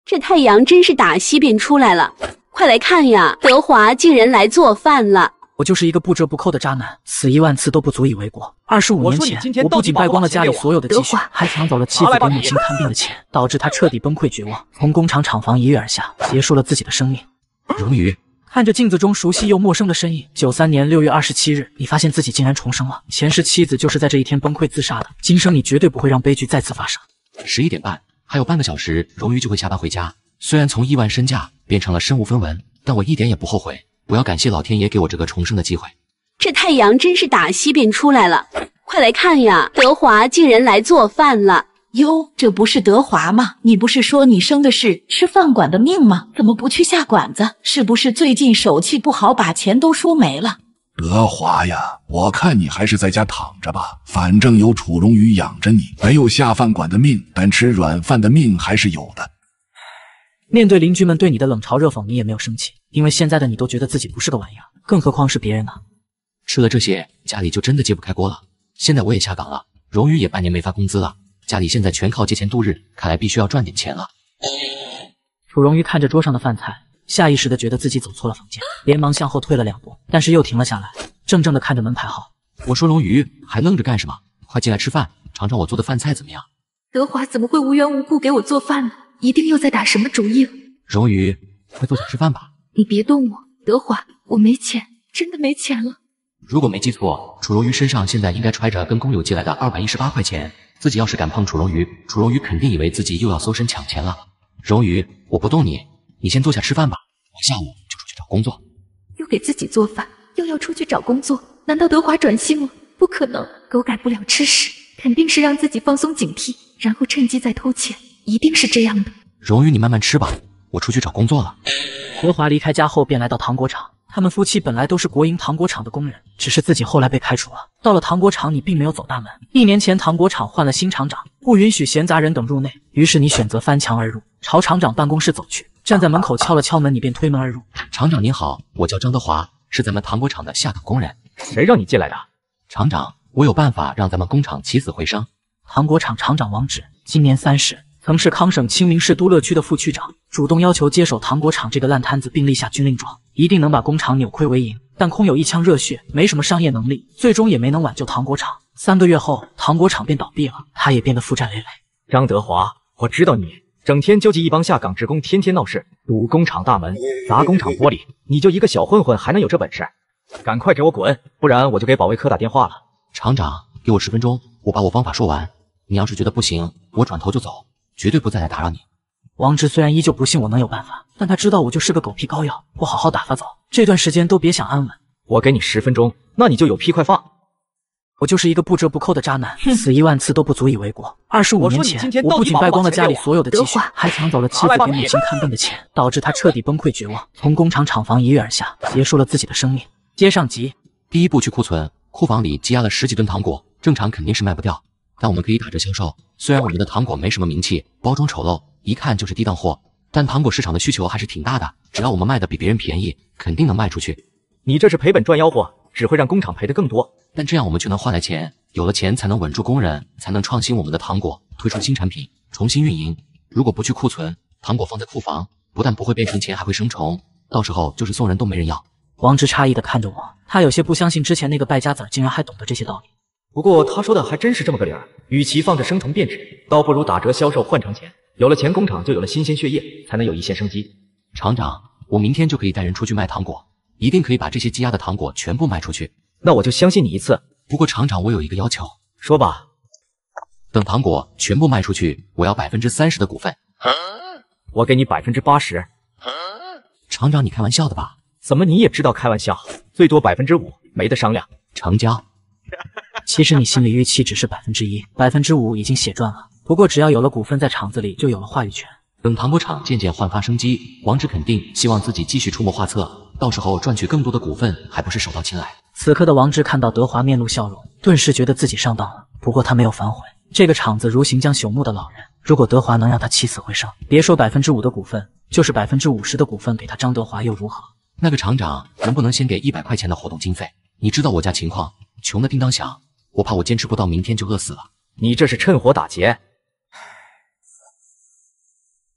这太阳真是打西边出来了，快来看呀！德华竟然来做饭了。 我就是一个不折不扣的渣男，死1万次都不足以为过。25年前，我不仅败光了家里所有的积蓄，还抢走了妻子给母亲看病的钱，导致他彻底崩溃绝望，从工厂厂房一跃而下，结束了自己的生命。 荣宇， 看着镜子中熟悉又陌生的身影，93年6月27日，你发现自己竟然重生了。前世妻子就是在这一天崩溃自杀的，今生你绝对不会让悲剧再次发生。 11点半，还有半个小时，荣宇就会下班回家。虽然从亿万身价变成了身无分文，但我一点也不后悔。我要感谢老天爷给我这个重生的机会。 这太阳真是打西边出来了，快来看呀！德华竟然来做饭了。 哟，这不是德华吗？你不是说你生的是吃饭馆的命吗？怎么不去下馆子？是不是最近手气不好，把钱都输没了？ 德华呀，我看你还是在家躺着吧，反正有楚荣宇养着你，没有下饭馆的命，但吃软饭的命还是有的。 面对邻居们对你的冷嘲热讽，你也没有生气，因为现在的你都觉得自己不是个玩意儿，更何况是别人呢？ 吃了这些，家里就真的揭不开锅了。现在我也下岗了，荣宇也半年没发工资了，家里现在全靠借钱度日，看来必须要赚点钱了。 楚荣宇看着桌上的饭菜，下意识地觉得自己走错了房间，连忙向后退了2步，但是又停了下来，怔怔地看着门牌号。 我说荣宇，还愣着干什么？快进来吃饭，尝尝我做的饭菜怎么样？ 德华怎么会无缘无故给我做饭呢？一定又在打什么主意了。 荣宇，快坐下吃饭吧。 你别动我，德华，我没钱，真的没钱了。 如果没记错，楚荣宇身上现在应该揣着跟工友借来的218块钱。自己要是敢碰楚荣宇，楚荣宇肯定以为自己又要搜身抢钱了。荣宇，我不动你，你先坐下吃饭吧，我下午就出去找工作。 又给自己做饭，又要出去找工作，难道德华转性了？不可能，狗改不了吃屎，肯定是让自己放松警惕，然后趁机再偷钱，一定是这样的。 荣宇，你慢慢吃吧，我出去找工作了。 德华离开家后便来到糖果厂，他们夫妻本来都是国营糖果厂的工人，只是自己后来被开除了。到了糖果厂，你并没有走大门。1年前，糖果厂换了新厂长，不允许闲杂人等入内，于是你选择翻墙而入，朝厂长办公室走去。站在门口敲了敲门，你便推门而入。 厂长您好，我叫张德华，是咱们糖果厂的下岗工人。 谁让你进来的？ 厂长，我有办法让咱们工厂起死回生。 糖果厂厂长王芷，今年30，曾是康省清明市都乐区的副区长，主动要求接手糖果厂这个烂摊子，并立下军令状，一定能把工厂扭亏为盈。但空有一腔热血，没什么商业能力，最终也没能挽救糖果厂。3个月后，糖果厂便倒闭了，他也变得负债累累。 张德华，我知道你整天纠集一帮下岗职工，天天闹事，堵工厂大门，砸工厂玻璃，你就一个小混混还能有这本事？赶快给我滚，不然我就给保卫科打电话了。 厂长，给我10分钟，我把我方法说完。你要是觉得不行，我转头就走，绝对不再来打扰你。 王志虽然依旧不信我能有办法，但他知道我就是个狗屁膏药，不好好打发走，这段时间都别想安稳。 我给你10分钟，那你就有屁快放。 我就是一个不折不扣的渣男，死1万次都不足以为过。25年前，我不仅败光了家里所有的积蓄，还抢走了妻子给母亲看病的钱，导致他彻底崩溃绝望，从工厂厂房一跃而下，结束了自己的生命。接上集， 第一步去库存，库房里积压了10几吨糖果，正常肯定是卖不掉，但我们可以打折销售。虽然我们的糖果没什么名气，包装丑陋，一看就是低档货，但糖果市场的需求还是挺大的，只要我们卖的比别人便宜，肯定能卖出去。 你这是赔本赚吆喝，只会让工厂赔得更多。 但这样我们就能换来钱，有了钱才能稳住工人，才能创新我们的糖果，推出新产品，重新运营。如果不去库存，糖果放在库房，不但不会变成钱，还会生虫，到时候就是送人都没人要。 王志诧异地看着我，他有些不相信之前那个败家子竟然还懂得这些道理。 不过他说的还真是这么个理儿，与其放着生虫变质，倒不如打折销售换成钱，有了钱工厂就有了新鲜血液，才能有一线生机。 厂长，我明天就可以带人出去卖糖果，一定可以把这些积压的糖果全部卖出去。 那我就相信你一次。 不过厂长，我有一个要求。 说吧。 等糖果全部卖出去，我要30%的股份。 我给你80%。 厂长，你开玩笑的吧？ 怎么你也知道开玩笑？最多5%，没得商量。 成交。 其实你心里预期只是1%，5%已经血赚了。不过只要有了股份在厂子里，就有了话语权。 等糖果厂渐渐焕发生机，王志肯定希望自己继续出谋划策，到时候赚取更多的股份，还不是手到擒来。 此刻的王志看到德华面露笑容，顿时觉得自己上当了。不过他没有反悔，这个厂子如行将朽木的老人，如果德华能让他起死回生，别说5%的股份，就是50%的股份给他张德华又如何？ 那个厂长能不能先给100块钱的活动经费？你知道我家情况，穷的叮当响，我怕我坚持不到明天就饿死了。 你这是趁火打劫。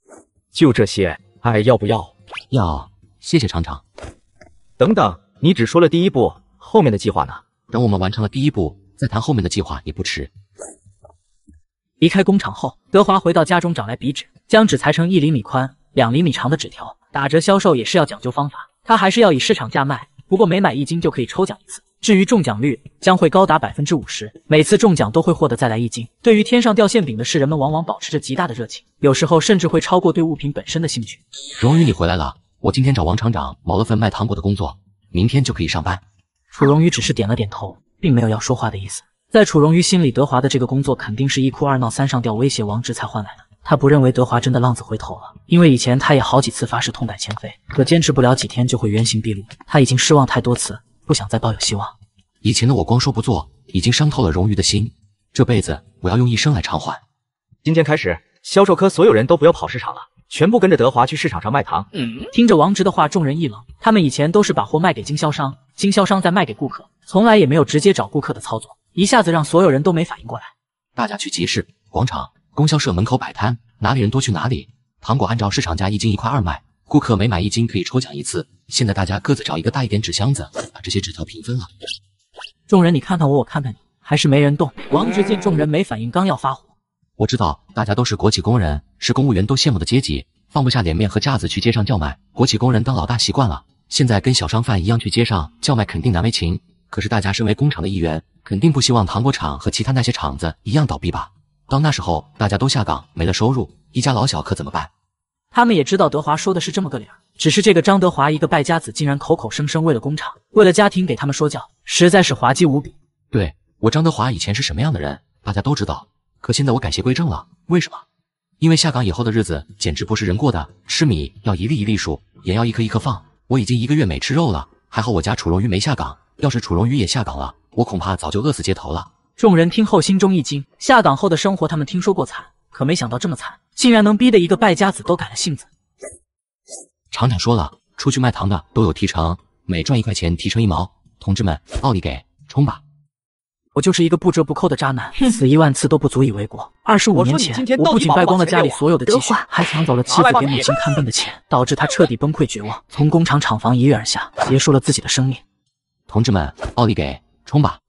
就这些，要不要？ 要，谢谢厂长。 等等，你只说了第一步，后面的计划呢？ 等我们完成了第一步，再谈后面的计划也不迟。 离开工厂后，德华回到家中找来笔纸，将纸裁成1厘米宽、2厘米长的纸条。打折销售也是要讲究方法，他还是要以市场价卖，不过每买1斤就可以抽奖1次。至于中奖率，将会高达50%，每次中奖都会获得再来1斤。对于天上掉馅饼的事，人们往往保持着极大的热情，有时候甚至会超过对物品本身的兴趣。 荣宇，你回来了，我今天找王厂长卯了份卖糖果的工作，明天就可以上班。 楚荣宇只是点了点头，并没有要说话的意思。在楚荣宇心里，德华的这个工作肯定是1哭2闹3上吊威胁王直才换来的。他不认为德华真的浪子回头了，因为以前他也好几次发誓痛改前非，可坚持不了几天就会原形毕露。他已经失望太多次，不想再抱有希望。 以前的我光说不做，已经伤透了荣誉的心，这辈子我要用一生来偿还。 今天开始，销售科所有人都不要跑市场了，全部跟着德华去市场上卖糖。 听着王直的话，众人一愣。他们以前都是把货卖给经销商，经销商再卖给顾客，从来也没有直接找顾客的操作，一下子让所有人都没反应过来。 大家去集市、广场、供销社门口摆摊，哪里人多去哪里。糖果按照市场价1斤1块2卖，顾客每买1斤可以抽奖1次。现在大家各自找一个大一点纸箱子，把这些纸条平分了。 众人你看看我，我看看你，还是没人动。王直见众人没反应，刚要发火。 我知道大家都是国企工人，是公务员都羡慕的阶级，放不下脸面和架子去街上叫卖。国企工人当老大习惯了，现在跟小商贩一样去街上叫卖肯定难为情。可是大家身为工厂的一员，肯定不希望糖果厂和其他那些厂子一样倒闭吧？到那时候大家都下岗没了收入，一家老小可怎么办？ 他们也知道德华说的是这么个理儿，只是这个张德华一个败家子竟然口口声声为了工厂、为了家庭给他们说教，实在是滑稽无比。 对，我张德华以前是什么样的人，大家都知道。可现在我改邪归正了，为什么？因为下岗以后的日子简直不是人过的，吃米要一粒一粒数，盐要一颗一颗放。我已经1个月没吃肉了，还好我家楚荣瑜没下岗，要是楚荣瑜也下岗了，我恐怕早就饿死街头了。 众人听后心中一惊，下岗后的生活他们听说过惨，可没想到这么惨，竟然能逼得一个败家子都改了性子。 厂长说了，出去卖糖的都有提成，每赚1块钱提成1毛。同志们，奥利给，冲吧！ 我就是一个不折不扣的渣男，死1万次都不足以为过。25年前，我不仅败光了家里所有的积蓄，还抢走了妻子给母亲看病的钱，导致他彻底崩溃绝望，从工厂厂房一跃而下，结束了自己的生命。 同志们，奥利给，冲吧！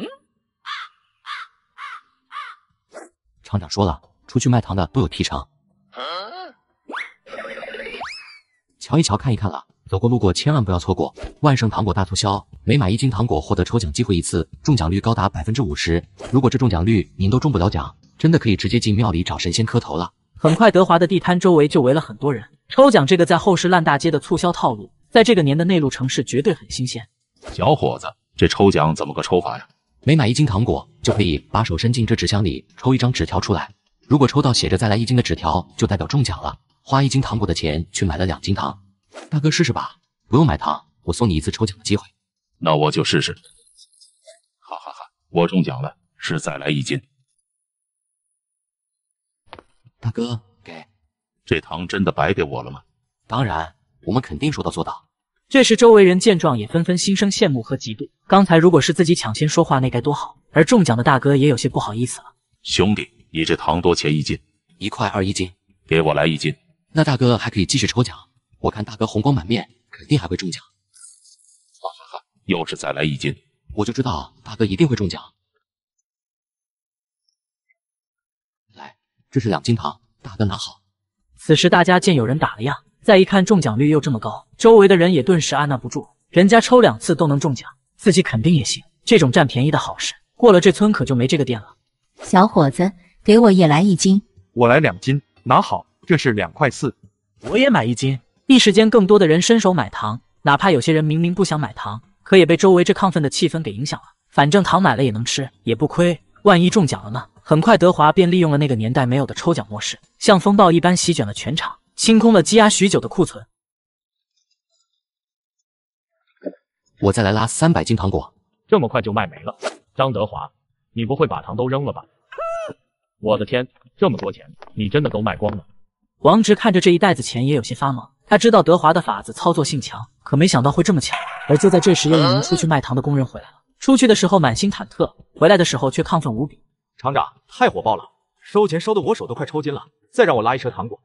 厂长说了，出去卖糖的都有提成。瞧一瞧，看一看了，走过路过千万不要错过万圣糖果大促销，每买1斤糖果获得抽奖机会1次，中奖率高达50%。如果这中奖率您都中不了奖，真的可以直接进庙里找神仙磕头了。 很快，德华的地摊周围就围了很多人。抽奖这个在后市烂大街的促销套路，在这个年的内陆城市绝对很新鲜。 小伙子，这抽奖怎么个抽法呀？ 每买1斤糖果，就可以把手伸进这纸箱里抽1张纸条出来。如果抽到写着再来1斤的纸条，就代表中奖了。花1斤糖果的钱去买了2斤糖。大哥试试吧，不用买糖，我送你1次抽奖的机会。 那我就试试。哈哈哈，我中奖了，是再来1斤。 大哥，给。 这糖真的白给我了吗？ 当然，我们肯定说到做到。 这时周围人见状也纷纷心生羡慕和嫉妒。刚才如果是自己抢先说话，那该多好。而中奖的大哥也有些不好意思了。 兄弟，你这糖多钱1斤 ？1块2一斤。 给我来1斤。 那大哥还可以继续抽奖，我看大哥红光满面，肯定还会中奖。 哈哈哈，又是再来1斤。 我就知道大哥一定会中奖。来，这是2斤糖，大哥拿好。 此时大家见有人打了样，再一看中奖率又这么高，周围的人也顿时按捺不住。人家抽2次都能中奖，自己肯定也行。这种占便宜的好事，过了这村可就没这个店了。 小伙子，给我也来1斤。 我来2斤，拿好，这是2块4。 我也买1斤。 一时间，更多的人伸手买糖，哪怕有些人明明不想买糖，可也被周围这亢奋的气氛给影响了。反正糖买了也能吃，也不亏，万一中奖了呢？很快，德华便利用了那个年代没有的抽奖模式，像风暴一般席卷了全场，清空了积压许久的库存。 我再来拉300斤糖果。 这么快就卖没了？张德华，你不会把糖都扔了吧？我的天，这么多钱，你真的都卖光了？ 王直看着这一袋子钱也有些发懵，他知道德华的法子操作性强，可没想到会这么巧。而就在这时，又一名出去卖糖的工人回来了。出去的时候满心忐忑，回来的时候却亢奋无比。 厂长，太火爆了，收钱收的我手都快抽筋了，再让我拉1车糖果。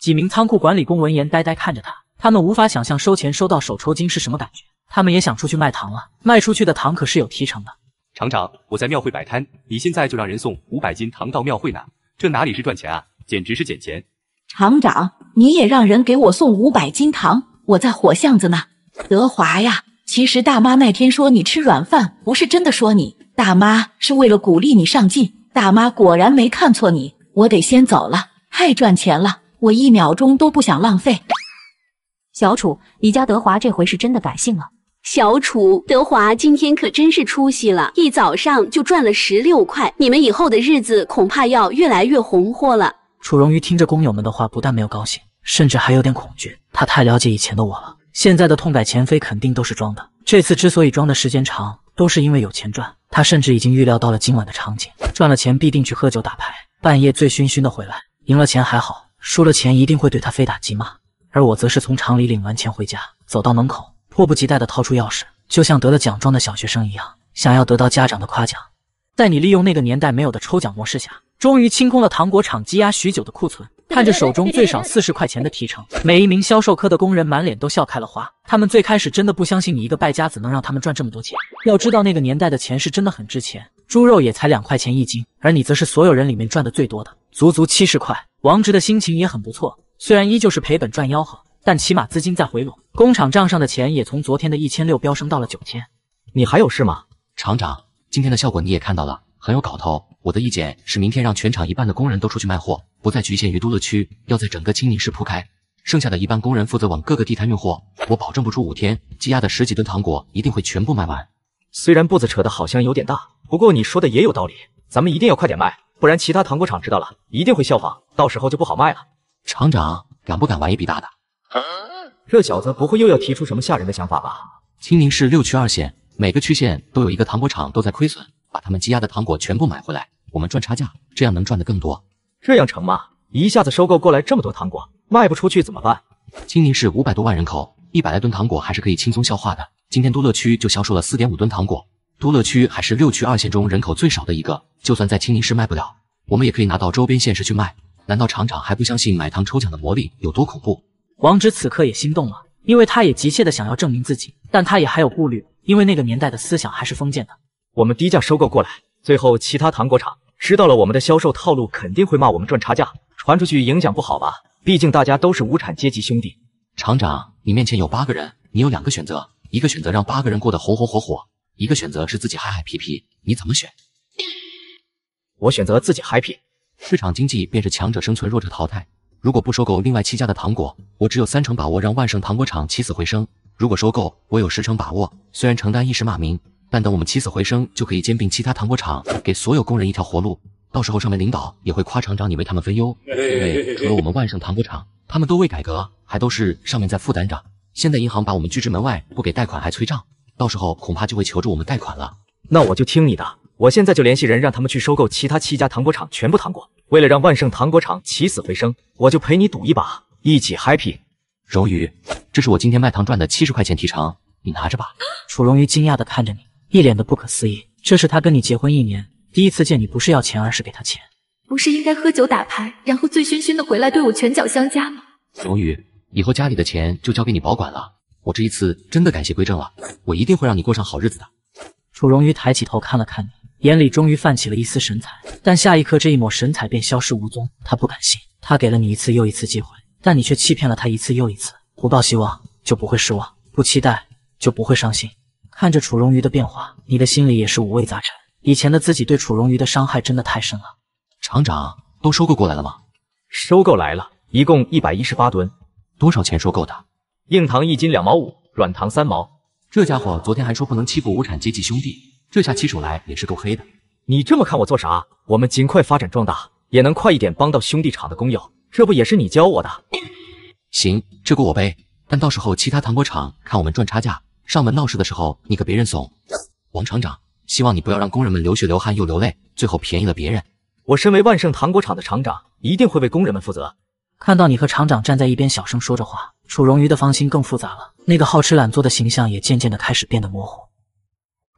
几名仓库管理工闻言呆呆看着他，他们无法想象收钱收到手抽筋是什么感觉。他们也想出去卖糖了，卖出去的糖可是有提成的。 厂长，我在庙会摆摊，你现在就让人送500斤糖到庙会呢，这哪里是赚钱啊，简直是捡钱。 厂长，你也让人给我送500斤糖，我在火巷子呢。德华呀，其实大妈那天说你吃软饭，不是真的说你，大妈是为了鼓励你上进。大妈果然没看错你，我得先走了，太赚钱了，我1秒钟都不想浪费。 小楚，你家德华这回是真的改姓了。 小楚，德华今天可真是出息了，一早上就赚了16块，你们以后的日子恐怕要越来越红火了。 楚荣瑜听着工友们的话，不但没有高兴，甚至还有点恐惧。他太了解以前的我了，现在的痛改前非肯定都是装的。这次之所以装的时间长，都是因为有钱赚。他甚至已经预料到了今晚的场景，赚了钱必定去喝酒打牌，半夜醉醺醺的回来，赢了钱还好，输了钱一定会对他非打即骂。而我则是从厂里领完钱回家，走到门口，迫不及待地掏出钥匙，就像得了奖状的小学生一样，想要得到家长的夸奖。在你利用那个年代没有的抽奖模式下，终于清空了糖果厂积压许久的库存。看着手中最少40块钱的提成，每一名销售科的工人满脸都笑开了花。他们最开始真的不相信你一个败家子能让他们赚这么多钱。要知道那个年代的钱是真的很值钱，猪肉也才2块钱1斤，而你则是所有人里面赚的最多的，足足70块。王直的心情也很不错，虽然依旧是赔本赚吆喝，但起码资金在回笼，工厂账上的钱也从昨天的1600飙升到了9000。 你还有事吗？ 厂长，今天的效果你也看到了，很有搞头。我的意见是明天让全厂一半的工人都出去卖货，不再局限于都乐区，要在整个清宁市铺开。剩下的一半工人负责往各个地摊运货，我保证不出5天，积压的10几吨糖果一定会全部卖完。 虽然步子扯得好像有点大，不过你说的也有道理，咱们一定要快点卖，不然其他糖果厂知道了，一定会效仿，到时候就不好卖了。 厂长，敢不敢玩一笔大的？ 这小子不会又要提出什么吓人的想法吧？ 清宁市6区2县，每个区县都有一个糖果厂都在亏损，把他们积压的糖果全部买回来，我们赚差价，这样能赚得更多。 这样成吗？一下子收购过来这么多糖果，卖不出去怎么办？ 清宁市500多万人口，100来吨糖果还是可以轻松消化的。今天都乐区就销售了4.5吨糖果，都乐区还是6区2县中人口最少的一个，就算在清宁市卖不了，我们也可以拿到周边县市去卖。难道厂长还不相信买糖抽奖的魔力有多恐怖？ 王直此刻也心动了，因为他也急切的想要证明自己，但他也还有顾虑，因为那个年代的思想还是封建的。 我们低价收购过来，最后其他糖果厂知道了我们的销售套路，肯定会骂我们赚差价，传出去影响不好吧？毕竟大家都是无产阶级兄弟。 厂长，你面前有8个人，你有2个选择，一个选择让8个人过得红红火火，一个选择是自己嗨嗨皮皮，你怎么选？ 我选择自己嗨皮。 市场经济便是强者生存，弱者淘汰。如果不收购另外7家的糖果，我只有3成把握让万盛糖果厂起死回生；如果收购，我有10成把握，虽然承担一时骂名，但等我们起死回生，就可以兼并其他糖果厂，给所有工人一条活路。到时候上面领导也会夸厂长你为他们分忧，因为除了我们万盛糖果厂，他们都未改革，还都是上面在负担着。现在银行把我们拒之门外，不给贷款还催账，到时候恐怕就会求着我们贷款了。 那我就听你的，我现在就联系人让他们去收购其他7家糖果厂全部糖果。为了让万盛糖果厂起死回生，我就陪你赌一把，一起 happy。 荣宇，这是我今天卖糖赚的70块钱提成，你拿着吧。 楚荣瑜惊讶地看着你，一脸的不可思议。这是他跟你结婚1年，第一次见你不是要钱，而是给他钱。 不是应该喝酒打牌，然后醉醺醺的回来对我拳脚相加吗？ 荣宇，以后家里的钱就交给你保管了，我这一次真的改邪归正了，我一定会让你过上好日子的。 楚荣瑜抬起头看了看你，眼里终于泛起了一丝神采，但下一刻这一抹神采便消失无踪。他不敢信，他给了你一次又一次机会，但你却欺骗了他一次又一次。不抱希望就不会失望，不期待就不会伤心。看着楚荣瑜的变化，你的心里也是五味杂陈。以前的自己对楚荣瑜的伤害真的太深了。 厂长，都收购过来了吗？ 收购来了，一共118吨。 多少钱收购的？ 硬糖1斤2毛5，软糖3毛。 这家伙昨天还说不能欺负无产阶级兄弟，这下起手来也是够黑的。 你这么看我做啥？我们尽快发展壮大，也能快一点帮到兄弟厂的工友，这不也是你教我的？ 行，这锅我背，但到时候其他糖果厂看我们赚差价，上门闹事的时候你可别认怂。王厂长，希望你不要让工人们流血流汗又流泪，最后便宜了别人。 我身为万盛糖果厂的厂长，一定会为工人们负责。 看到你和厂长站在一边小声说着话，楚荣瑜的芳心更复杂了，那个好吃懒做的形象也渐渐的开始变得模糊。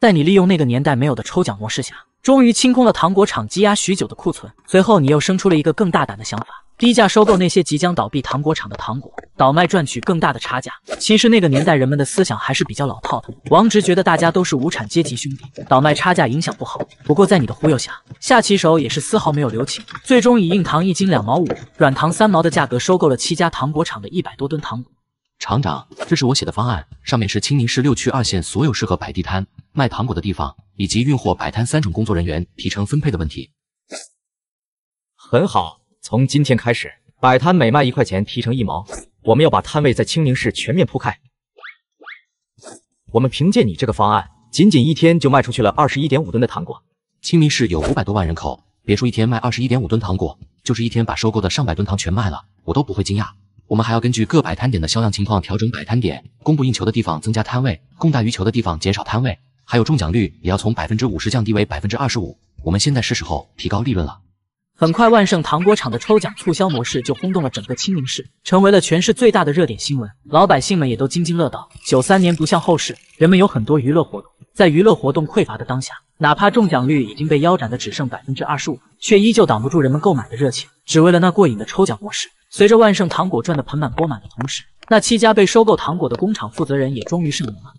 在你利用那个年代没有的抽奖模式下，终于清空了糖果厂积压许久的库存。随后你又生出了一个更大胆的想法，低价收购那些即将倒闭糖果厂的糖果，倒卖赚取更大的差价。其实那个年代人们的思想还是比较老套的，王直觉得大家都是无产阶级兄弟，倒卖差价影响不好。不过在你的忽悠下，下棋手也是丝毫没有留情，最终以硬糖1斤2毛5，软糖3毛的价格收购了7家糖果厂的100多吨糖果。 厂长，这是我写的方案，上面是青宁市6区2线所有适合摆地摊、卖糖果的地方，以及运货摆摊3种工作人员提成分配的问题。 很好，从今天开始，摆摊每卖1块钱提成1毛，我们要把摊位在青宁市全面铺开。我们凭借你这个方案，仅仅1天就卖出去了21.5吨的糖果。 青宁市有500多万人口，别说1天卖21.5吨糖果，就是1天把收购的上百吨糖全卖了，我都不会惊讶。我们还要根据各摆摊点的销量情况调整摆摊点，供不应求的地方增加摊位，供大于求的地方减少摊位，还有中奖率也要从50%降低为25%。我们现在是时候提高利润了。 很快，万盛糖果厂的抽奖促销模式就轰动了整个青宁市，成为了全市最大的热点新闻。老百姓们也都津津乐道。93年不像后世，人们有很多娱乐活动，在娱乐活动匮乏的当下，哪怕中奖率已经被腰斩的只剩25%，却依旧挡不住人们购买的热情，只为了那过瘾的抽奖模式。随着万盛糖果赚得盆满钵满的同时，那7家被收购糖果的工厂负责人也终于上门了。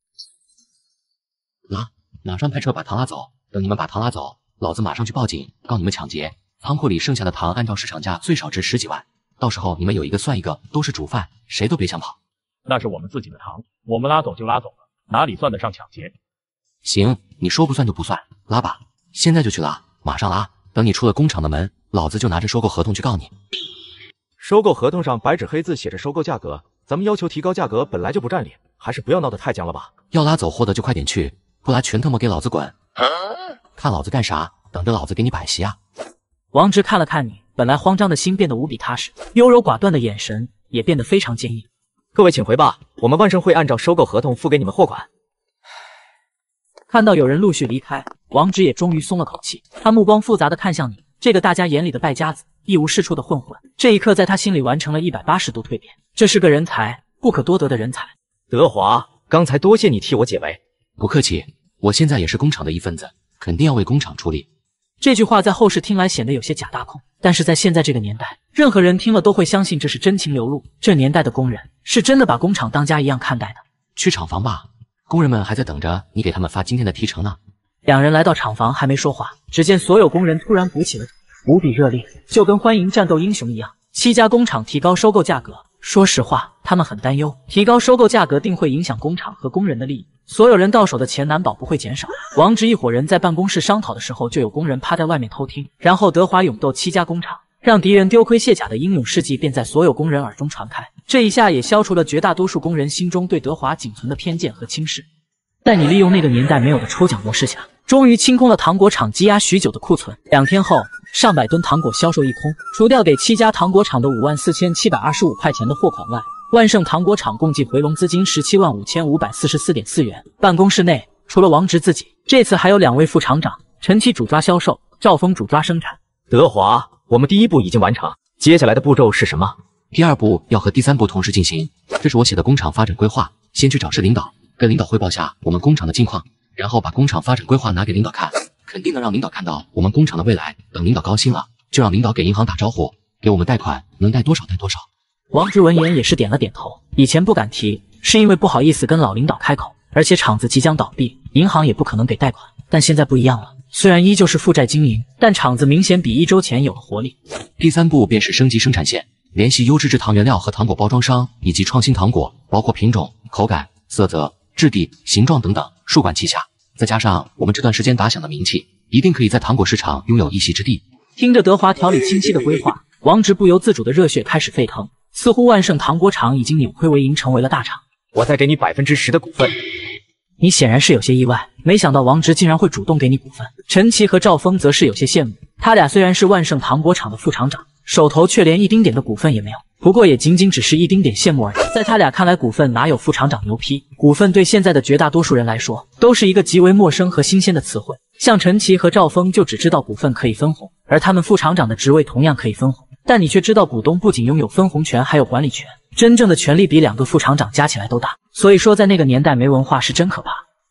马上派车把糖拉走，等你们把糖拉走，老子马上去报警，告你们抢劫。仓库里剩下的糖按照市场价最少值10几万，到时候你们有一个算一个，都是主犯，谁都别想跑。 那是我们自己的糖，我们拉走就拉走了，哪里算得上抢劫？ 行，你说不算就不算，拉吧，现在就去拉，马上拉，等你出了工厂的门，老子就拿着收购合同去告你。 收购合同上白纸黑字写着收购价格，咱们要求提高价格本来就不占理，还是不要闹得太僵了吧。 要拉走货的就快点去，不拉全他妈给老子滚！看老子干啥？等着老子给你摆席啊！ 王直看了看你，本来慌张的心变得无比踏实，优柔寡断的眼神也变得非常坚硬。 各位请回吧，我们万盛会按照收购合同付给你们货款。 看到有人陆续离开，王直也终于松了口气，他目光复杂的看向你，这个大家眼里的败家子，一无是处的混混，这一刻在他心里完成了180度蜕变，这是个人才，不可多得的人才。 德华，刚才多谢你替我解围。 不客气，我现在也是工厂的一份子，肯定要为工厂出力。 这句话在后世听来显得有些假大空，但是在现在这个年代，任何人听了都会相信这是真情流露。这年代的工人是真的把工厂当家一样看待的。 去厂房吧，工人们还在等着你给他们发今天的提成呢。 两人来到厂房，还没说话，只见所有工人突然鼓起了掌，无比热烈，就跟欢迎战斗英雄一样。7家工厂提高收购价格，说实话，他们很担忧，提高收购价格定会影响工厂和工人的利益。所有人到手的钱难保不会减少。王直一伙人在办公室商讨的时候，就有工人趴在外面偷听。然后德华勇斗7家工厂，让敌人丢盔卸甲的英勇事迹便在所有工人耳中传开。这一下也消除了绝大多数工人心中对德华仅存的偏见和轻视。在你利用那个年代没有的抽奖模式下，终于清空了糖果厂积压许久的库存。2天后，上百吨糖果销售一空，除掉给7家糖果厂的54725块钱的货款外，万盛糖果厂共计回笼资金175544.4元。办公室内，除了王直自己，这次还有2位副厂长，陈琦主抓销售，赵峰主抓生产。 德华，我们第1步已经完成，接下来的步骤是什么？ 第2步要和第3步同时进行。这是我写的工厂发展规划，先去找市领导，跟领导汇报下我们工厂的近况，然后把工厂发展规划拿给领导看，肯定能让领导看到我们工厂的未来。等领导高兴了，就让领导给银行打招呼，给我们贷款，能贷多少贷多少。 王直闻言也是点了点头，以前不敢提，是因为不好意思跟老领导开口，而且厂子即将倒闭，银行也不可能给贷款。但现在不一样了，虽然依旧是负债经营，但厂子明显比1周前有了活力。 第3步便是升级生产线，联系优质制糖原料和糖果包装商，以及创新糖果，包括品种、口感、色泽、质地、形状等等，数管齐下。再加上我们这段时间打响的名气，一定可以在糖果市场拥有一席之地。 听着德华条理清晰的规划，王直不由自主的热血开始沸腾。似乎万盛糖果厂已经扭亏为盈，成为了大厂。 我再给你10%的股份。 你显然是有些意外，没想到王直竟然会主动给你股份。陈琦和赵峰则是有些羡慕，他俩虽然是万盛糖果厂的副厂长，手头却连1丁点的股份也没有。不过也仅仅只是1丁点羡慕而已，在他俩看来，股份哪有副厂长牛批？股份对现在的绝大多数人来说，都是一个极为陌生和新鲜的词汇。像陈琦和赵峰就只知道股份可以分红，而他们副厂长的职位同样可以分红。但你却知道，股东不仅拥有分红权，还有管理权，真正的权力比2个副厂长加起来都大。所以说，在那个年代没文化是真可怕。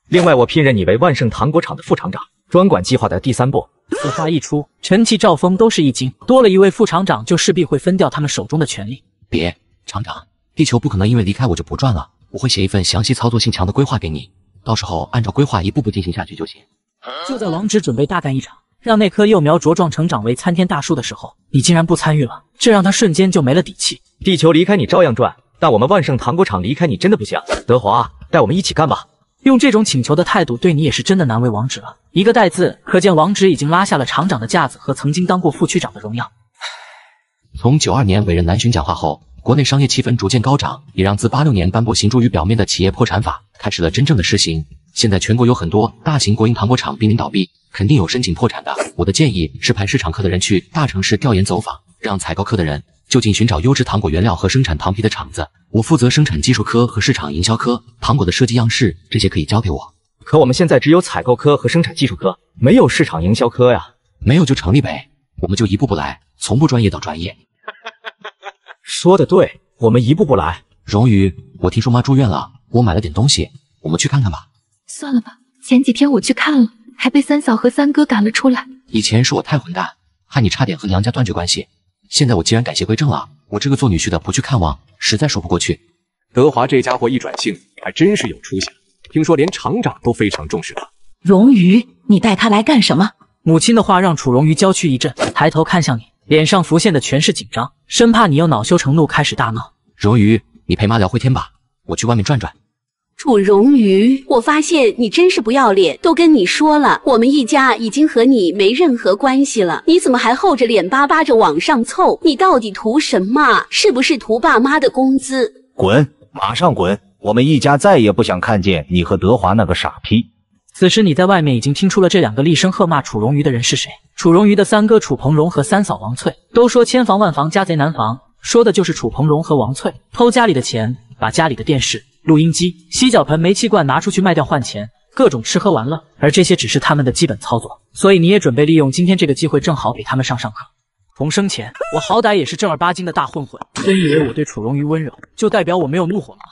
另外，我聘任你为万盛糖果厂的副厂长，专管计划的第3步。 此话一出，陈奇、赵峰都是一惊，多了一位副厂长，就势必会分掉他们手中的权力。 别，厂长，地球不可能因为离开我就不转了。我会写一份详细、操作性强的规划给你，到时候按照规划一步步进行下去就行。 就在王直准备大干一场，让那棵幼苗茁壮成长为参天大树的时候，你竟然不参与了，这让他瞬间就没了底气。 地球离开你照样转，但我们万盛糖果厂离开你真的不行。德华，带我们一起干吧。 用这种请求的态度对你也是真的难为王直了。一个带字，可见王直已经拉下了厂长的架子和曾经当过副区长的荣耀。 从92年委任南巡讲话后，国内商业气氛逐渐高涨，也让自86年颁布行诸于表面的企业破产法开始了真正的施行。现在全国有很多大型国营糖果厂濒临倒闭，肯定有申请破产的。我的建议是派市场科的人去大城市调研走访，让采购科的人就近寻找优质糖果原料和生产糖皮的厂子。我负责生产技术科和市场营销科，糖果的设计样式这些可以交给我。 可我们现在只有采购科和生产技术科，没有市场营销科呀。 没有就成立呗，我们就一步步来，从不专业到专业。 说的对，我们一步步来。 荣宇，我听说妈住院了，我买了点东西，我们去看看吧。 算了吧，前几天我去看了，还被三嫂和三哥赶了出来。 以前是我太混蛋，害你差点和娘家断绝关系。现在我既然改邪归正了，我这个做女婿的不去看望，实在说不过去。 德华这家伙一转性，还真是有出息了。听说连厂长都非常重视他。 荣宇，你带他来干什么？ 母亲的话让楚荣瑜娇躯一震，抬头看向你，脸上浮现的全是紧张，生怕你又恼羞成怒开始大闹。 荣瑜，你陪妈聊会天吧，我去外面转转。 楚荣瑜，我发现你真是不要脸，都跟你说了，我们一家已经和你没任何关系了，你怎么还厚着脸巴巴着往上凑？你到底图什么？是不是图爸妈的工资？ 滚，马上滚！我们一家再也不想看见你和德华那个傻批。 此时你在外面已经听出了这两个厉声喝骂楚荣瑜的人是谁。楚荣瑜的三哥楚鹏荣和三嫂王翠，都说千防万防家贼难防，说的就是楚鹏荣和王翠偷家里的钱，把家里的电视、录音机、洗脚盆、煤气罐拿出去卖掉换钱，各种吃喝玩乐，而这些只是他们的基本操作。所以你也准备利用今天这个机会，正好给他们上课。从生前，我好歹也是正儿八经的大混混，真以为我对楚荣瑜温柔，就代表我没有怒火吗？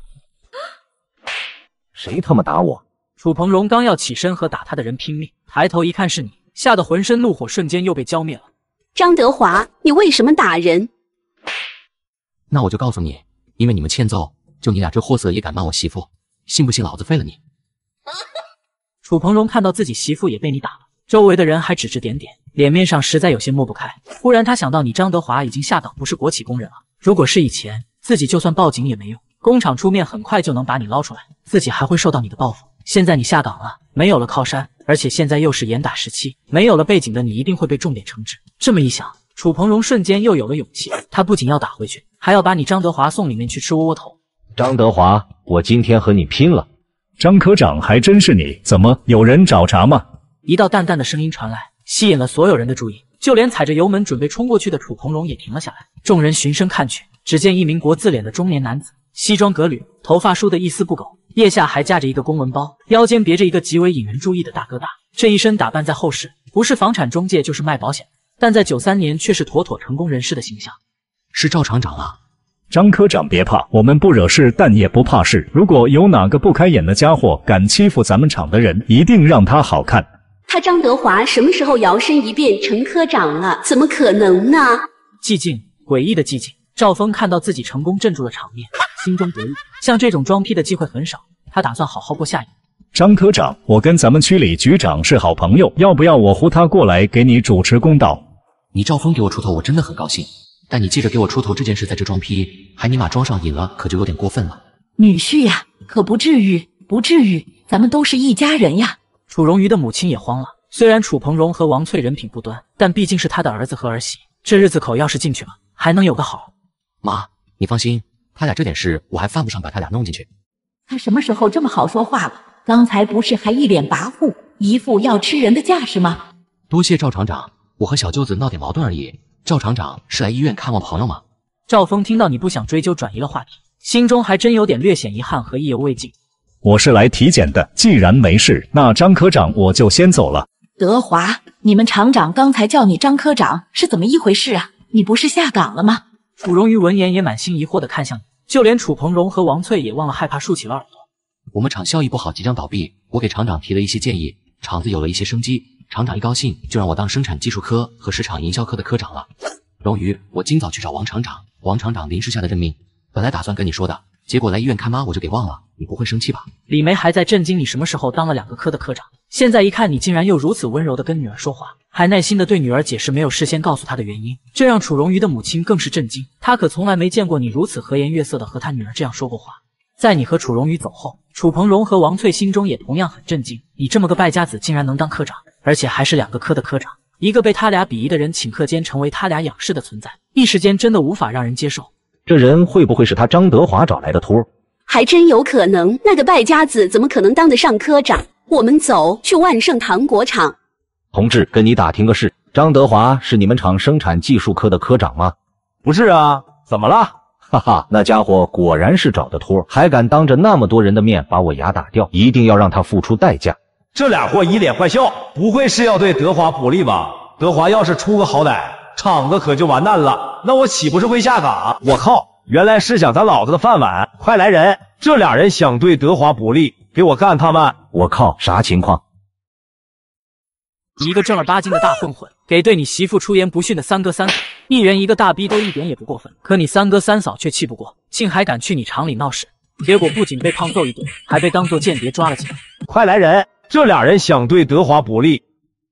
谁他妈打我？ 楚鹏荣刚要起身和打他的人拼命，抬头一看是你，吓得浑身怒火瞬间又被浇灭了。 张德华，你为什么打人？ 那我就告诉你，因为你们欠揍，就你俩这货色也敢骂我媳妇，信不信老子废了你？ 楚鹏荣看到自己媳妇也被你打了，周围的人还指指点点，脸面上实在有些抹不开。忽然他想到你张德华已经下岗不是国企工人了，如果是以前，自己就算报警也没用，工厂出面很快就能把你捞出来，自己还会受到你的报复。现在你下岗了，没有了靠山，而且现在又是严打时期，没有了背景的你一定会被重点惩治。这么一想，楚鹏荣瞬间又有了勇气，他不仅要打回去，还要把你张德华送里面去吃窝窝头。 张德华，我今天和你拼了！ 张科长还真是你，怎么有人找茬吗？ 一道淡淡的声音传来，吸引了所有人的注意，就连踩着油门准备冲过去的楚鹏荣也停了下来。众人循声看去，只见一名国字脸的中年男子，西装革履，头发梳得一丝不苟，腋下还架着一个公文包，腰间别着一个极为引人注意的大哥大。这一身打扮在后世不是房产中介就是卖保险，但在93年却是妥妥成功人士的形象。 是赵厂长了。 张科长别怕，我们不惹事，但也不怕事。如果有哪个不开眼的家伙敢欺负咱们厂的人，一定让他好看。 他张德华什么时候摇身一变成科长了？怎么可能呢？ 寂静，诡异的寂静。赵峰看到自己成功镇住了场面，心中得意。像这种装逼的机会很少，他打算好好过下一步。 张科长，我跟咱们区里局长是好朋友，要不要我呼他过来给你主持公道？ 你赵峰给我出头，我真的很高兴。但你记着给我出头这件事在这装逼，还尼玛装上瘾了，可就有点过分了。 女婿呀，可不至于，不至于，咱们都是一家人呀。 楚荣瑜的母亲也慌了，虽然楚鹏荣和王翠人品不端，但毕竟是他的儿子和儿媳，这日子口要是进去了，还能有个好。 妈，你放心，他俩这点事我还犯不上把他俩弄进去。 他什么时候这么好说话了？刚才不是还一脸跋扈，一副要吃人的架势吗？ 多谢赵厂长，我和小舅子闹点矛盾而已。赵厂长是来医院看望朋友吗？ 赵峰听到你不想追究，转移了话题，心中还真有点略显遗憾和意犹未尽。 我是来体检的，既然没事，那张科长我就先走了。 德华，你们厂长刚才叫你张科长是怎么一回事啊？你不是下岗了吗？ 楚荣瑜闻言也满心疑惑地看向你，就连楚鹏荣和王翠也忘了害怕，竖起了耳朵。 我们厂效益不好，即将倒闭，我给厂长提了一些建议，厂子有了一些生机，厂长一高兴就让我当生产技术科和市场营销科的科长了。荣宇，我今早去找王厂长，王厂长临时下的任命，本来打算跟你说的，结果来医院看妈我就给忘了，你不会生气吧？ 李梅还在震惊你什么时候当了2个科的科长，现在一看你竟然又如此温柔地跟女儿说话，还耐心地对女儿解释没有事先告诉她的原因，这让楚荣瑜的母亲更是震惊，她可从来没见过你如此和颜悦色地和她女儿这样说过话。在你和楚荣瑜走后，楚鹏荣和王翠心中也同样很震惊，你这么个败家子竟然能当科长，而且还是2个科的科长，一个被他俩鄙夷的人顷刻间成为他俩仰视的存在，一时间真的无法让人接受。 这人会不会是他张德华找来的托？ 还真有可能，那个败家子怎么可能当得上科长？我们走去万盛糖果厂。 同志，跟你打听个事，张德华是你们厂生产技术科的科长吗？ 不是啊，怎么了？ 哈哈，那家伙果然是找的托，还敢当着那么多人的面把我牙打掉，一定要让他付出代价。 这俩货以脸坏笑，不会是要对德华不利吧？德华要是出个好歹，厂子可就完蛋了，那我岂不是会下岗？我靠，原来是想咱老子的饭碗！快来人，这俩人想对德华不利，给我干他们！ 我靠，啥情况？ 一个正儿八经的大混混，给对你媳妇出言不逊的3哥3嫂，一人一个大逼都一点也不过分，可你3哥3嫂却气不过，竟还敢去你厂里闹事，结果不仅被胖揍一顿，还被当作间谍抓了起来。 快来人，这俩人想对德华不利。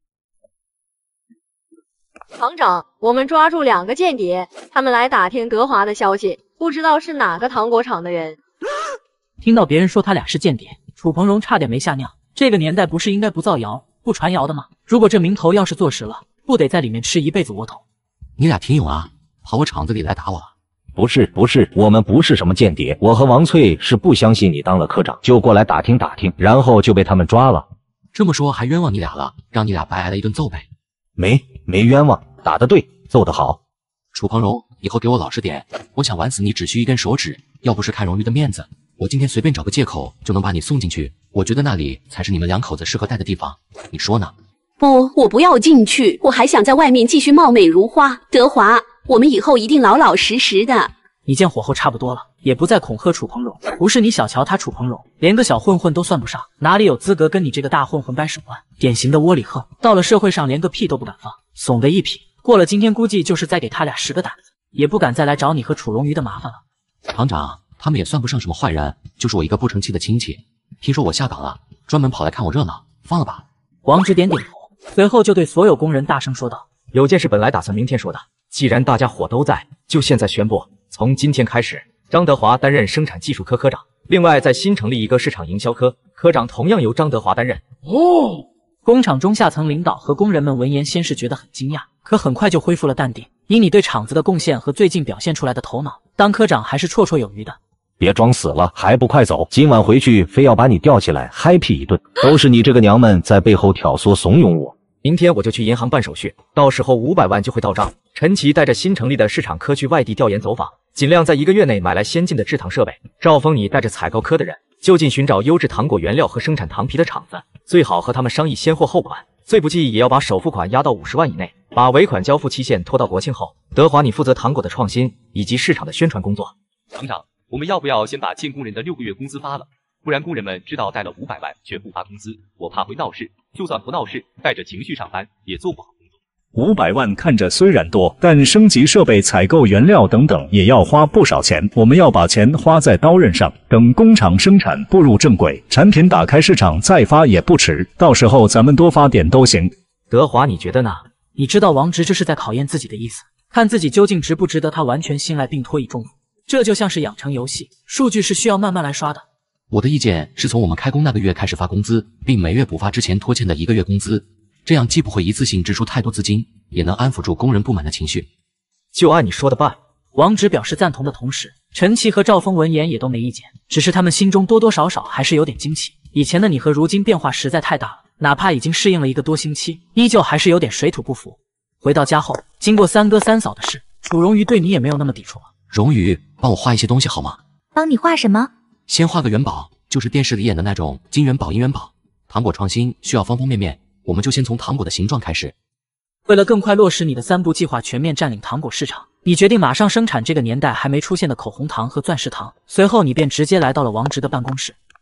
厂长，我们抓住2个间谍，他们来打听德华的消息，不知道是哪个糖果厂的人。 听到别人说他俩是间谍，楚鹏荣差点没吓尿。这个年代不是应该不造谣不传谣的吗？如果这名头要是坐实了，不得在里面吃一辈子窝头。 你俩挺勇啊，跑我厂子里来打我了。 不是，我们不是什么间谍，我和王翠是不相信你当了科长，就过来打听打听，然后就被他们抓了。 这么说还冤枉你俩了，让你俩白挨了一顿揍呗。 没冤枉，打得对，揍得好。 楚鹏荣，以后给我老实点，我想玩死你只需一根手指，要不是看荣誉的面子，我今天随便找个借口就能把你送进去，我觉得那里才是你们2口子适合待的地方，你说呢？ 不，我不要进去，我还想在外面继续貌美如花。德华，我们以后一定老老实实的。 你见火候差不多了，也不再恐吓楚鹏荣，不是你小瞧他楚鹏荣，连个小混混都算不上，哪里有资格跟你这个大混混掰手腕？典型的窝里鹤，到了社会上连个屁都不敢放，怂的一批。过了今天估计就是再给他俩10个胆子，也不敢再来找你和楚荣瑜的麻烦了。 厂长，他们也算不上什么坏人，就是我一个不成器的亲戚，听说我下岗了，专门跑来看我热闹，放了吧。 王直点点头，随后就对所有工人大声说道： 有件事本来打算明天说的，既然大家伙都在，就现在宣布，从今天开始，张德华担任生产技术科科长，另外再新成立一个市场营销科，科长同样由张德华担任。 工厂中下层领导和工人们闻言先是觉得很惊讶，可很快就恢复了淡定。以你对厂子的贡献和最近表现出来的头脑，当科长还是绰绰有余的。 别装死了，还不快走！今晚回去非要把你吊起来嗨皮一顿，都是你这个娘们在背后挑唆怂恿我。 明天我就去银行办手续，到时候500万就会到账。陈琦带着新成立的市场科去外地调研走访，尽量在1个月内买来先进的制糖设备。赵峰，你带着采购科的人就近寻找优质糖果原料和生产糖皮的厂子，最好和他们商议先货后款，最不济也要把首付款压到50万以内，把尾款交付期限拖到国庆后。德华，你负责糖果的创新以及市场的宣传工作。 厂长，我们要不要先把建工人的6个月工资发了？不然工人们知道带了500万却不发工资，我怕会闹事。就算不闹事，带着情绪上班也做不好工作。 500万看着虽然多，但升级设备、采购原料等等也要花不少钱。我们要把钱花在刀刃上，等工厂生产步入正轨，产品打开市场再发也不迟。到时候咱们多发点都行。 德华，你觉得呢？ 你知道王直这是在考验自己的意思，看自己究竟值不值得他完全信赖并托以重负。这就像是养成游戏，数据是需要慢慢来刷的。 我的意见是从我们开工那个月开始发工资，并每月补发之前拖欠的1个月工资，这样既不会一次性支出太多资金，也能安抚住工人不满的情绪。 就按你说的办。 王直表示赞同的同时，陈琦和赵峰闻言也都没意见，只是他们心中多多少少还是有点惊奇。以前的你和如今变化实在太大了，哪怕已经适应了1个多星期，依旧还是有点水土不服。回到家后，经过3哥3嫂的事，楚荣瑜对你也没有那么抵触了。 荣宇，帮我画一些东西好吗？ 帮你画什么？ 先画个元宝，就是电视里演的那种金元宝、银元宝。糖果创新需要方方面面，我们就先从糖果的形状开始。 为了更快落实你的3步计划，全面占领糖果市场，你决定马上生产这个年代还没出现的口红糖和钻石糖。随后，你便直接来到了王直的办公室。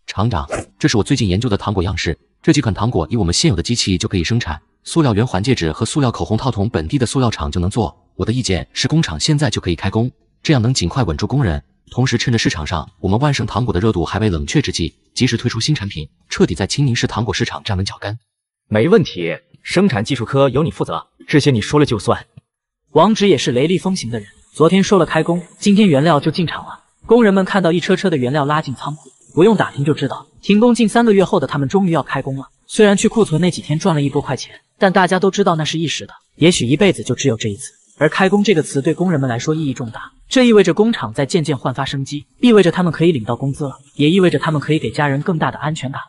厂长，这是我最近研究的糖果样式，这几款糖果以我们现有的机器就可以生产，塑料圆环戒指和塑料口红套筒本地的塑料厂就能做。我的意见是工厂现在就可以开工，这样能尽快稳住工人，同时趁着市场上我们万圣糖果的热度还未冷却之际，及时推出新产品，彻底在清宁市糖果市场站稳脚跟。 没问题，生产技术科由你负责，这些你说了就算。 王直也是雷厉风行的人，昨天说了开工，今天原料就进场了。工人们看到一车车的原料拉进仓库，不用打听就知道，停工近3个月后的他们终于要开工了。虽然去库存那几天赚了1多块钱，但大家都知道那是一时的，也许一辈子就只有这一次。而开工这个词对工人们来说意义重大，这意味着工厂在渐渐焕发生机，意味着他们可以领到工资了，也意味着他们可以给家人更大的安全感了。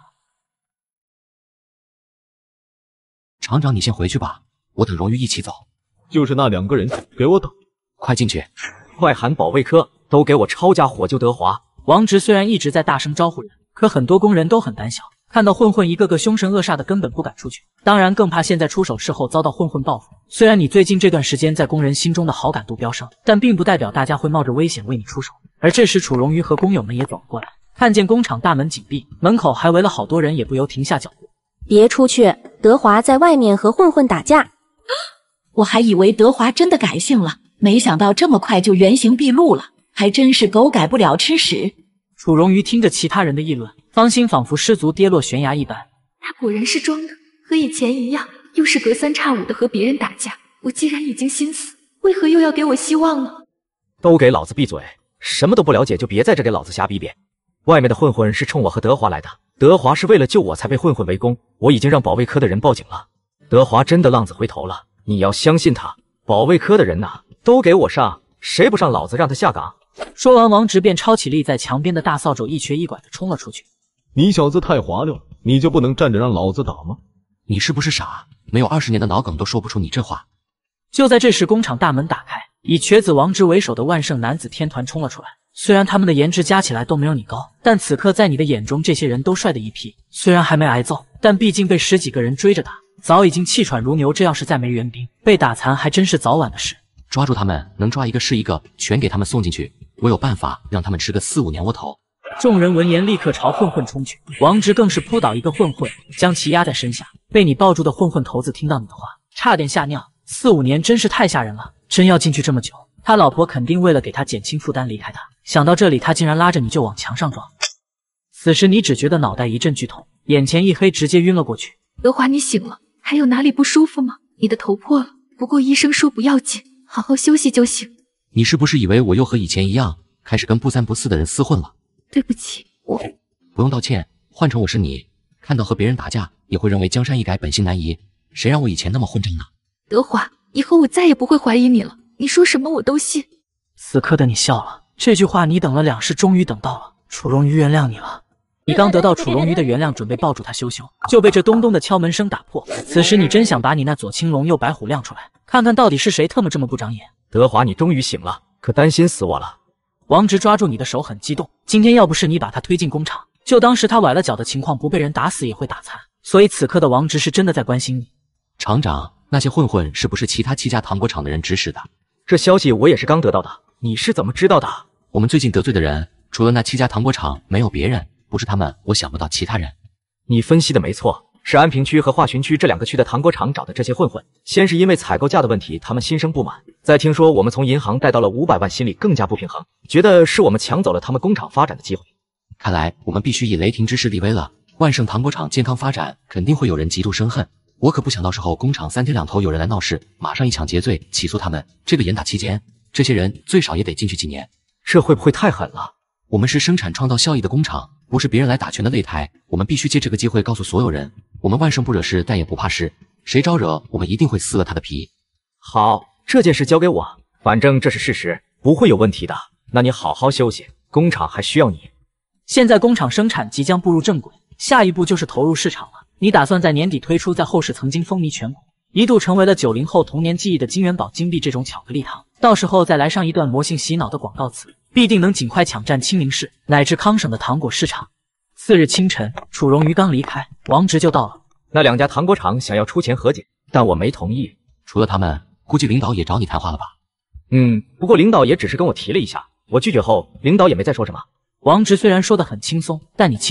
厂长，你先回去吧，我等荣誉一起走。 就是那2个人，给我等！ 快进去！ 快喊保卫科，都给我抄家火救德华！ 王直虽然一直在大声招呼人，可很多工人都很胆小，看到混混一个个凶神恶煞的，根本不敢出去。当然，更怕现在出手事后遭到混混报复。虽然你最近这段时间在工人心中的好感度飙升，但并不代表大家会冒着危险为你出手。而这时，楚荣瑜和工友们也走了过来，看见工厂大门紧闭，门口还围了好多人，也不由停下脚步。 别出去，德华在外面和混混打架。 我还以为德华真的改姓了，没想到这么快就原形毕露了，还真是狗改不了吃屎。 楚荣瑜听着其他人的议论，芳心仿佛失足跌落悬崖一般。 他果然是装的，和以前一样，又是隔3差5的和别人打架。我既然已经心死，为何又要给我希望呢？ 都给老子闭嘴！什么都不了解就别在这给老子瞎逼逼。外面的混混是冲我和德华来的，德华是为了救我才被混混围攻，我已经让保卫科的人报警了。德华真的浪子回头了，你要相信他。保卫科的人呐，都给我上，谁不上老子让他下岗。 说完，王直便抄起立在墙边的大扫帚，一瘸一拐地冲了出去。 你小子太滑溜了，你就不能站着让老子打吗？ 你是不是傻？没有20年的脑梗都说不出你这话。 就在这时，工厂大门打开，以瘸子王直为首的万圣男子天团冲了出来。虽然他们的颜值加起来都没有你高，但此刻在你的眼中，这些人都帅的一批。虽然还没挨揍，但毕竟被10几个人追着打，早已经气喘如牛。这要是再没援兵，被打残还真是早晚的事。 抓住他们，能抓一个是一个，全给他们送进去。我有办法让他们吃个4、5年窝头。 众人闻言立刻朝混混冲去，王直更是扑倒一个混混，将其压在身下。被你抱住的混混头子听到你的话，差点吓尿。4、5年真是太吓人了，真要进去这么久，他老婆肯定为了给他减轻负担离开他。想到这里，他竟然拉着你就往墙上撞。此时你只觉得脑袋一阵剧痛，眼前一黑，直接晕了过去。 德华，你醒了，还有哪里不舒服吗？你的头破了，不过医生说不要紧，好好休息就行。 你是不是以为我又和以前一样，开始跟不3不4的人厮混了？ 对不起，我不用道歉，换成我是你，看到和别人打架也会认为江山易改，本性难移。谁让我以前那么混账呢？ 德华，以后我再也不会怀疑你了，你说什么我都信。 此刻的你笑了，这句话你等了2世，终于等到了。楚荣瑜原谅你了。你刚得到楚荣瑜的原谅，准备抱住他羞羞，就被这咚咚的敲门声打破。此时你真想把你那左青龙右白虎亮出来，看看到底是谁特么这么不长眼。 德华，你终于醒了，可担心死我了。 王直抓住你的手很激动，今天要不是你把他推进工厂，就当时他崴了脚的情况，不被人打死也会打残。所以此刻的王直是真的在关心你。 厂长，那些混混是不是其他7家糖果厂的人指使的？ 这消息我也是刚得到的，你是怎么知道的？ 我们最近得罪的人，除了那7家糖果厂，没有别人。不是他们，我想不到其他人。 你分析的没错，是安平区和华浔区这2个区的糖果厂找的这些混混。先是因为采购价的问题，他们心生不满；再听说我们从银行贷到了500万，心里更加不平衡，觉得是我们抢走了他们工厂发展的机会。 看来我们必须以雷霆之势立威了。万圣糖果厂健康发展，肯定会有人极度生恨。我可不想到时候工厂3天2头有人来闹事，马上一抢劫罪起诉他们。这个严打期间，这些人最少也得进去几年。 这会不会太狠了？ 我们是生产创造效益的工厂，不是别人来打拳的擂台。我们必须借这个机会告诉所有人，我们万圣不惹事，但也不怕事。谁招惹，我们一定会撕了他的皮。 好，这件事交给我，反正这是事实，不会有问题的。那你好好休息，工厂还需要你。 现在工厂生产即将步入正轨，下一步就是投入市场了。你打算在年底推出在后世曾经风靡全国，一度成为了90后童年记忆的金元宝金币这种巧克力糖，到时候再来上一段魔性洗脑的广告词，必定能尽快抢占清宁市乃至康省的糖果市场。次日清晨，楚荣瑜刚离开，王直就到了。 那2家糖果厂想要出钱和解，但我没同意。 除了他们，估计领导也找你谈话了吧？ 不过领导也只是跟我提了一下，我拒绝后，领导也没再说什么。 王直虽然说得很轻松，但你清楚，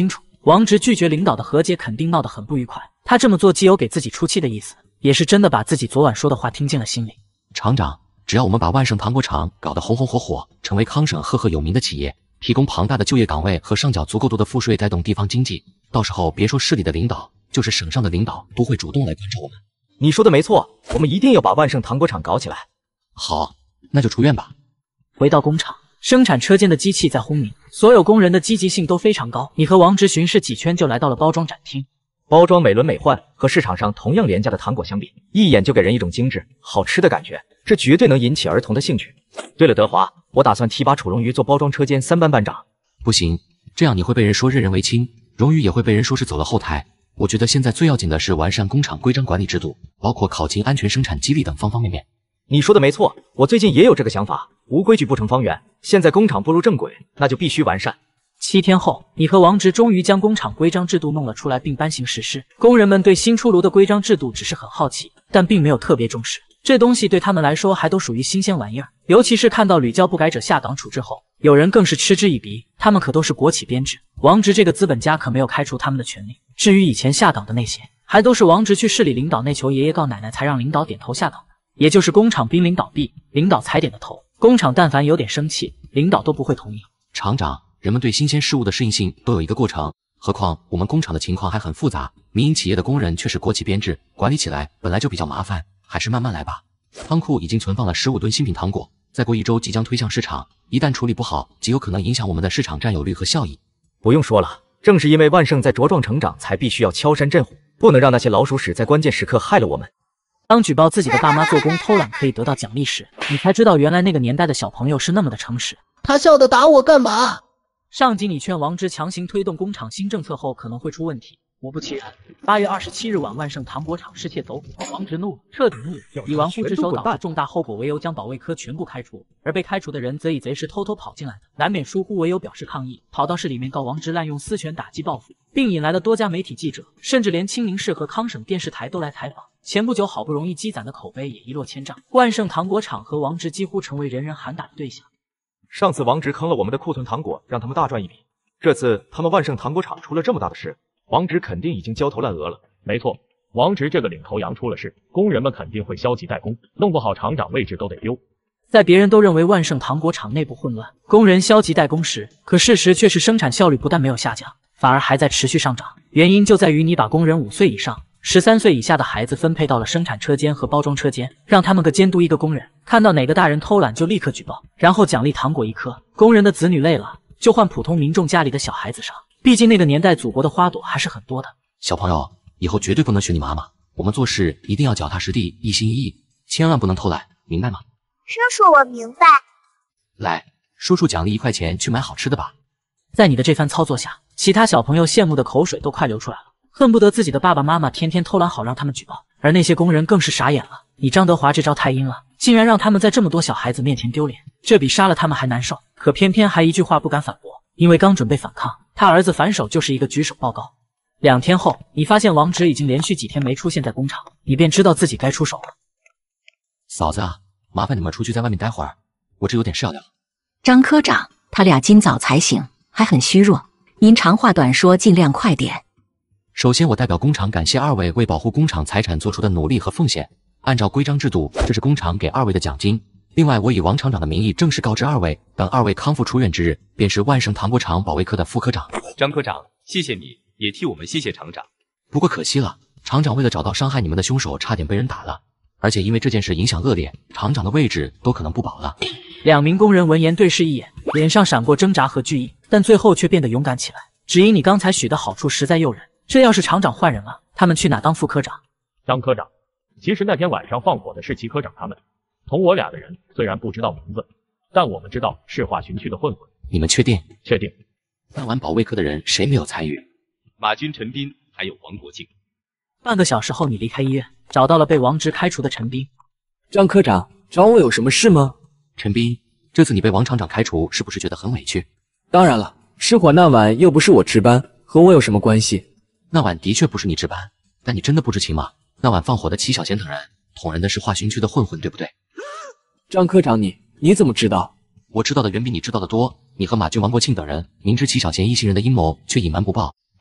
王直拒绝领导的和解，肯定闹得很不愉快。他这么做既有给自己出气的意思，也是真的把自己昨晚说的话听进了心里。 厂长，只要我们把万盛糖果厂搞得红红火火，成为康省赫赫有名的企业，提供庞大的就业岗位和上缴足够多的赋税，带动地方经济，到时候别说市里的领导，就是省上的领导都会主动来关照我们。 你说的没错，我们一定要把万盛糖果厂搞起来。 好，那就出院吧。 回到工厂，生产车间的机器在轰鸣，所有工人的积极性都非常高。你和王直巡视几圈就来到了包装展厅。 包装美轮美奂，和市场上同样廉价的糖果相比，一眼就给人一种精致、好吃的感觉，这绝对能引起儿童的兴趣。对了，德华，我打算提拔楚荣瑜做包装车间3班班长。 不行，这样你会被人说任人唯亲，荣瑜也会被人说是走了后台。我觉得现在最要紧的是完善工厂规章管理制度，包括考勤、安全、生产、激励等方方面面。 你说的没错，我最近也有这个想法。无规矩不成方圆，现在工厂步入正轨，那就必须完善。 7天后，你和王直终于将工厂规章制度弄了出来，并颁行实施。工人们对新出炉的规章制度只是很好奇，但并没有特别重视。这东西对他们来说还都属于新鲜玩意儿，尤其是看到屡教不改者下岗处置后，有人更是嗤之以鼻。他们可都是国企编制，王直这个资本家可没有开除他们的权利。至于以前下岗的那些，还都是王直去市里领导那求爷爷告奶奶才让领导点头下岗的，也就是工厂濒临倒闭，领导才点的头。工厂但凡有点生气，领导都不会同意。 厂长，人们对新鲜事物的适应性都有一个过程，何况我们工厂的情况还很复杂，民营企业的工人却是国企编制，管理起来本来就比较麻烦，还是慢慢来吧。仓库已经存放了15吨新品糖果，再过1周即将推向市场，一旦处理不好，极有可能影响我们的市场占有率和效益。 不用说了，正是因为万盛在茁壮成长，才必须要敲山震虎，不能让那些老鼠屎在关键时刻害了我们。 当举报自己的爸妈做工偷懒可以得到奖励时，你才知道原来那个年代的小朋友是那么的诚实。 他笑得打我干嘛？ 上级你劝王直强行推动工厂新政策后可能会出问题。果不其然，8月27日晚，万盛糖果厂失窃走狗，王直怒了，彻底怒了，以玩忽职守导致重大后果为由，将保卫科全部开除，而被开除的人则以贼是偷偷跑进来的，难免疏忽为由表示抗议，跑到市里面告王直滥用私权打击报复，并引来了多家媒体记者，甚至连清明市和康省电视台都来采访。前不久好不容易积攒的口碑也一落千丈，万盛糖果厂和王直几乎成为人人喊打的对象。 上次王直坑了我们的库存糖果，让他们大赚一笔，这次他们万盛糖果厂出了这么大的事，王直肯定已经焦头烂额了。 没错，王直这个领头羊出了事，工人们肯定会消极怠工，弄不好厂长位置都得丢。 在别人都认为万盛糖果厂内部混乱，工人消极怠工时，可事实却是生产效率不但没有下降，反而还在持续上涨。原因就在于你把工人5岁以上、13岁以下的孩子分配到了生产车间和包装车间，让他们各监督一个工人，看到哪个大人偷懒就立刻举报，然后奖励糖果1颗。工人的子女累了，就换普通民众家里的小孩子上。毕竟那个年代祖国的花朵还是很多的。 小朋友，以后绝对不能学你妈妈，我们做事一定要脚踏实地，一心一意，千万不能偷懒，明白吗？ 叔叔，我明白。 来，叔叔奖励1块钱去买好吃的吧。 在你的这番操作下，其他小朋友羡慕的口水都快流出来了，恨不得自己的爸爸妈妈天天偷懒好让他们举报。而那些工人更是傻眼了，你张德华这招太阴了，竟然让他们在这么多小孩子面前丢脸，这比杀了他们还难受。可偏偏还一句话不敢反驳，因为刚准备反抗，他儿子反手就是一个举手报告。2天后，你发现王直已经连续几天没出现在工厂，你便知道自己该出手了。 嫂子啊，麻烦你们出去在外面待会儿，我这有点事要聊。 张科长，他俩今早才醒，还很虚弱，您长话短说，尽量快点。 首先，我代表工厂感谢2位为保护工厂财产做出的努力和奉献。按照规章制度，这是工厂给2位的奖金。另外，我以王厂长的名义正式告知2位，等2位康复出院之日，便是万盛糖果厂保卫科的副科长。 张科长，谢谢你，也替我们谢谢厂长。 不过可惜了，厂长为了找到伤害你们的凶手，差点被人打了，而且因为这件事影响恶劣，厂长的位置都可能不保了。 2名工人闻言对视一眼，脸上闪过挣扎和惧意，但最后却变得勇敢起来。只因你刚才许的好处实在诱人，这要是厂长换人了，他们去哪当副科长？ 张科长，其实那天晚上放火的是齐科长他们，同我俩的人虽然不知道名字，但我们知道是华巡区的混混。 你们确定？ 确定。 那晚保卫科的人谁没有参与？ 马军、陈斌还有王国庆。 半个小时后，你离开医院，找到了被王直开除的陈斌。 张科长，找我有什么事吗？ 陈斌，这次你被王厂长开除，是不是觉得很委屈？ 当然了，失火那晚又不是我值班，和我有什么关系？ 那晚的确不是你值班，但你真的不知情吗？那晚放火的齐小贤等人，捅人的是华巡区的混混，对不对？ 张科长，你怎么知道？ 我知道的远比你知道的多。你和马军、王国庆等人明知齐小贤一行人的阴谋，却隐瞒不报，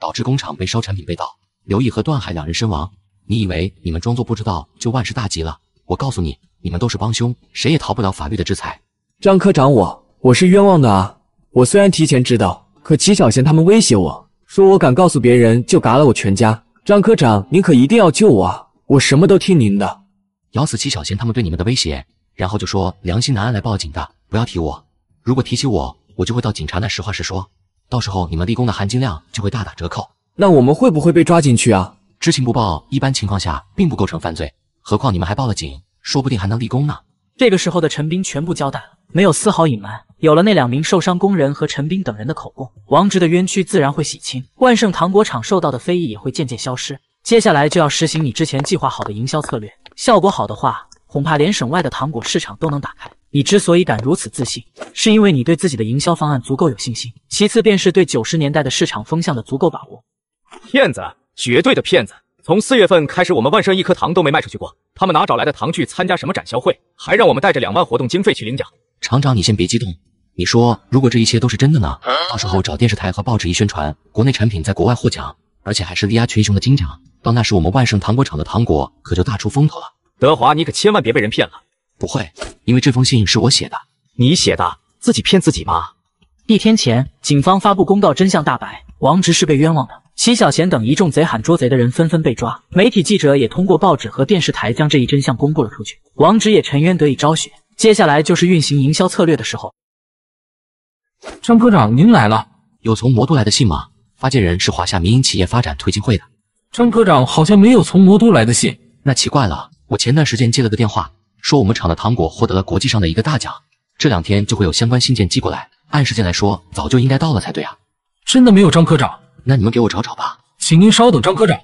导致工厂被烧，产品被盗，刘毅和段海2人身亡。你以为你们装作不知道就万事大吉了？我告诉你，你们都是帮凶，谁也逃不了法律的制裁。 张科长，我是冤枉的啊！我虽然提前知道，可齐小贤他们威胁我说，我敢告诉别人就嘎了我全家。张科长，您可一定要救我啊！我什么都听您的。 咬死齐小贤他们对你们的威胁，然后就说良心难安来报警的，不要提我。如果提起我就会到警察那实话实说，到时候你们立功的含金量就会大打折扣。 那我们会不会被抓进去啊？ 知情不报一般情况下并不构成犯罪，何况你们还报了警，说不定还能立功呢。 这个时候的陈斌全部交代了，没有丝毫隐瞒。有了那2名受伤工人和陈斌等人的口供，王直的冤屈自然会洗清，万盛糖果厂受到的非议也会渐渐消失。接下来就要实行你之前计划好的营销策略，效果好的话，恐怕连省外的糖果市场都能打开。你之所以敢如此自信，是因为你对自己的营销方案足够有信心，其次便是对90年代的市场风向的足够把握。 骗子，绝对的骗子！从4月份开始，我们万盛1颗糖都没卖出去过。他们哪找来的糖去参加什么展销会？还让我们带着2万活动经费去领奖。 厂长，你先别激动。你说，如果这一切都是真的呢？到时候找电视台和报纸一宣传，国内产品在国外获奖，而且还是力压群雄的金奖。到那时，我们万盛糖果厂的糖果可就大出风头了。 德华，你可千万别被人骗了。 不会，因为这封信是我写的。 你写的？自己骗自己吗 ？1天前，警方发布公告，真相大白，王直是被冤枉的。齐小贤等一众贼喊捉贼的人纷纷被抓，媒体记者也通过报纸和电视台将这一真相公布了出去。王直也沉冤得以昭雪。接下来就是运行营销策略的时候。 张科长，您来了。 有从魔都来的信吗？发件人是华夏民营企业发展推进会的。 张科长，好像没有从魔都来的信。 那奇怪了，我前段时间接了个电话，说我们厂的糖果获得了国际上的一个大奖，这2天就会有相关信件寄过来。按时间来说，早就应该到了才对啊。 真的没有，张科长？ 那你们给我找找吧。 请您稍等，张科长。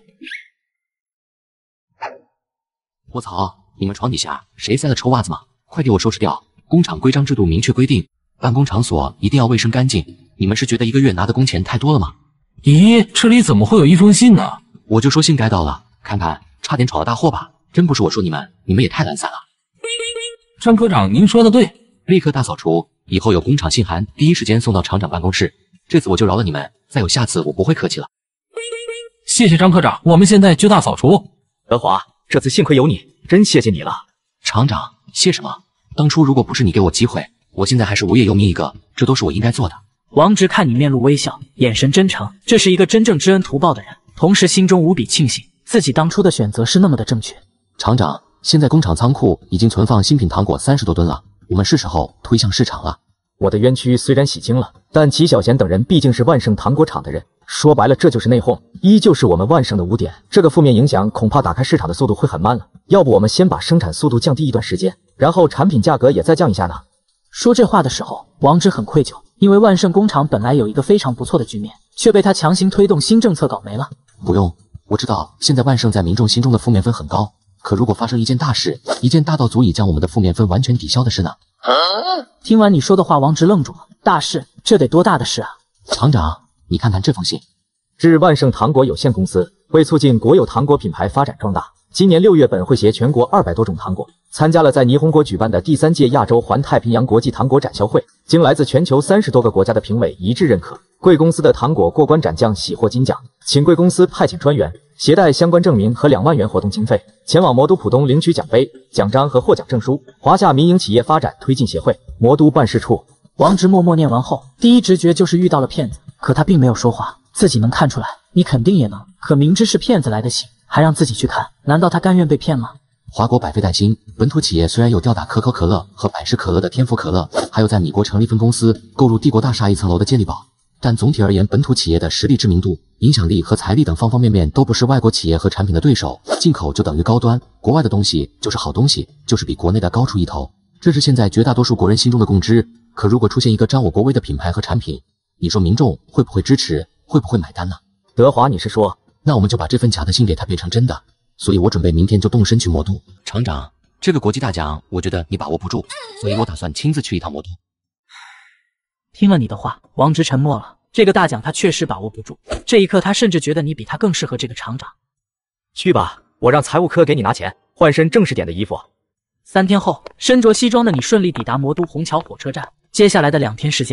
我操！你们床底下谁塞了臭袜子吗？快给我收拾掉！工厂规章制度明确规定，办公场所一定要卫生干净。你们是觉得1个月拿的工钱太多了吗？ 咦，这里怎么会有一封信呢？ 我就说信该到了，看看，差点闯了大祸吧！真不是我说你们，你们也太懒散了。 张科长，您说的对， 立刻大扫除，以后有工厂信函第一时间送到厂长办公室。这次我就饶了你们，再有下次我不会客气了。 谢谢张科长，我们现在就大扫除。 德华，这次幸亏有你，真谢谢你了。 厂长，谢什么？当初如果不是你给我机会，我现在还是无业游民一个，这都是我应该做的。 王直看你面露微笑，眼神真诚，这是一个真正知恩图报的人，同时心中无比庆幸自己当初的选择是那么的正确。 厂长，现在工厂仓库已经存放新品糖果30多吨了，我们是时候推向市场了。 我的冤屈虽然洗清了，但齐小贤等人毕竟是万盛糖果厂的人，说白了这就是内讧，依旧是我们万盛的污点。这个负面影响恐怕打开市场的速度会很慢了。要不我们先把生产速度降低一段时间，然后产品价格也再降一下呢？ 说这话的时候，王直很愧疚，因为万盛工厂本来有一个非常不错的局面，却被他强行推动新政策搞没了。 不用，我知道现在万盛在民众心中的负面分很高，可如果发生一件大事，一件大到足以将我们的负面分完全抵消的事呢？ 听完你说的话，王直愣住了。大事？这得多大的事啊？ 厂长，你看看这封信。 致万盛糖果有限公司，为促进国有糖果品牌发展壮大，今年6月本会携全国200多种糖果，参加了在霓虹国举办的第3届亚洲环太平洋国际糖果展销会，经来自全球30多个国家的评委一致认可，贵公司的糖果过关斩将，喜获金奖，请贵公司派遣专员携带相关证明和2万元活动经费，前往魔都浦东领取奖杯、奖章和获奖证书。华夏民营企业发展推进协会魔都办事处。 王直默默念完后，第一直觉就是遇到了骗子，可他并没有说话，自己能看出来，你肯定也能。可明知是骗子来的信，还让自己去看，难道他甘愿被骗吗？ 华国百废待兴，本土企业虽然有吊打可口可乐和百事可乐的天福可乐，还有在米国成立分公司购入帝国大厦1层楼的健力宝，但总体而言，本土企业的实力、知名度、影响力和财力等方方面面都不是外国企业和产品的对手。进口就等于高端，国外的东西就是好东西，就是比国内的高出一头，这是现在绝大多数国人心中的共知。可如果出现一个沾我国威的品牌和产品，你说民众会不会支持，会不会买单呢？ 德华，你是说， 那我们就把这份假的信给它变成真的。所以我准备明天就动身去魔都。厂长，这个国际大奖，我觉得你把握不住，所以我打算亲自去一趟魔都。 听了你的话，王直沉默了。这个大奖他确实把握不住，这一刻他甚至觉得你比他更适合这个厂长。 去吧，我让财务科给你拿钱，换身正式点的衣服。 3天后，身着西装的你顺利抵达魔都虹桥火车站。接下来的2天时间里，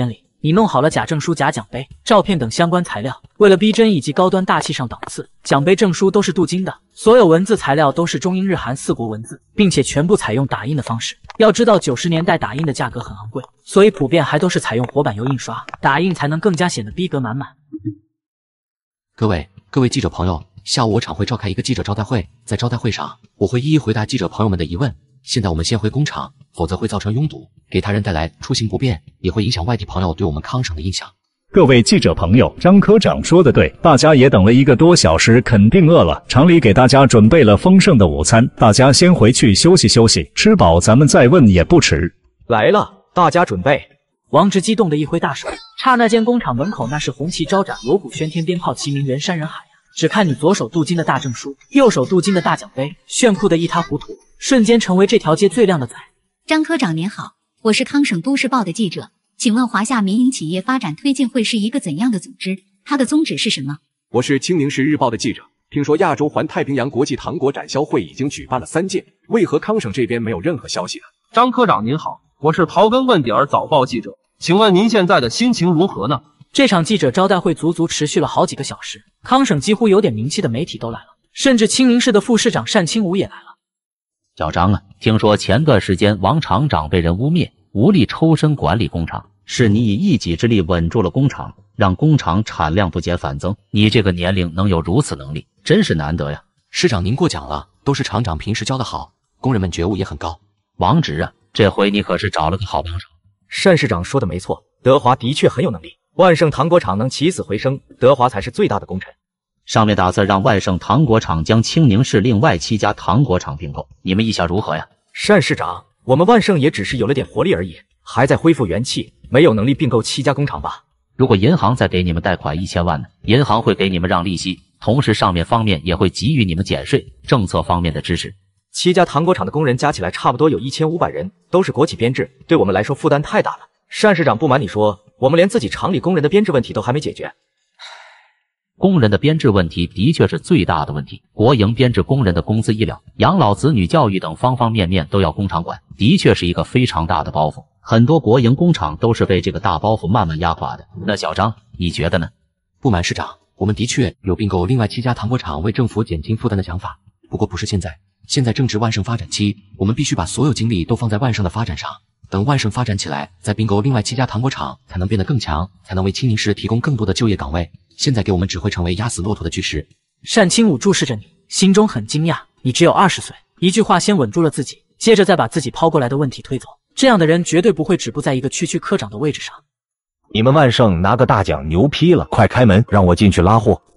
你弄好了假证书、假奖杯、照片等相关材料，为了逼真以及高端大气上档次，奖杯证书都是镀金的，所有文字材料都是中英日韩4国文字，并且全部采用打印的方式。要知道90年代打印的价格很昂贵，所以普遍还都是采用活版油印刷，打印才能更加显得逼格满满。 各位记者朋友，下午我厂会召开一个记者招待会，在招待会上我会一一回答记者朋友们的疑问。现在我们先回工厂，否则会造成拥堵，给他人带来出行不便，也会影响外地朋友对我们康省的印象。 各位记者朋友，张科长说的对，大家也等了1个多小时，肯定饿了。厂里给大家准备了丰盛的午餐，大家先回去休息休息，吃饱咱们再问也不迟。 来了，大家准备。 王直激动地一挥大手，刹那间工厂门口那是红旗招展，锣鼓喧天，鞭炮齐鸣，人山人海呀！只看你左手镀金的大证书，右手镀金的大奖杯，炫酷的一塌糊涂，瞬间成为这条街最靓的仔。 张科长您好，我是康省都市报的记者，请问华夏民营企业发展推进会是一个怎样的组织？它的宗旨是什么？ 我是青宁市日报的记者，听说亚洲环太平洋国际糖果展销会已经举办了3届，为何康省这边没有任何消息呢？ 张科长您好，我是刨根问底儿早报记者，请问您现在的心情如何呢？ 这场记者招待会足足持续了好几个小时，康省几乎有点名气的媒体都来了，甚至青宁市的副市长单清武也来了。 小张啊，听说前段时间王厂长被人污蔑，无力抽身管理工厂，是你以一己之力稳住了工厂，让工厂产量不减反增。你这个年龄能有如此能力，真是难得呀！ 市长您过奖了，都是厂长平时教得好，工人们觉悟也很高。 王直啊，这回你可是找了个好帮手。 单市长说的没错，德华的确很有能力。万盛糖果厂能起死回生，德华才是最大的功臣。 上面打算让万盛糖果厂将青宁市另外7家糖果厂并购，你们意下如何呀？ 单市长，我们万盛也只是有了点活力而已，还在恢复元气，没有能力并购7家工厂吧？ 如果银行再给你们贷款1000万呢？银行会给你们让利息，同时上面方面也会给予你们减税、政策方面的支持。 7家糖果厂的工人加起来差不多有1500人，都是国企编制，对我们来说负担太大了。单市长，不瞒你说，我们连自己厂里工人的编制问题都还没解决。 工人的编制问题的确是最大的问题，国营编制工人的工资、医疗、养老、子女教育等方方面面都要工厂管，的确是一个非常大的包袱。很多国营工厂都是被这个大包袱慢慢压垮的。那小张，你觉得呢？ 不瞒市长，我们的确有并购另外7家糖果厂为政府减轻负担的想法，不过不是现在。现在正值万盛发展期，我们必须把所有精力都放在万盛的发展上。等万盛发展起来，再并购另外7家糖果厂，才能变得更强，才能为青宁市提供更多的就业岗位。现在给我们只会成为压死骆驼的巨石。 单清武注视着你，心中很惊讶。你只有20岁，一句话先稳住了自己，接着再把自己抛过来的问题推走。这样的人绝对不会止步在一个区科长的位置上。 你们万盛拿个大奖，牛批了！快开门，让我进去拉货。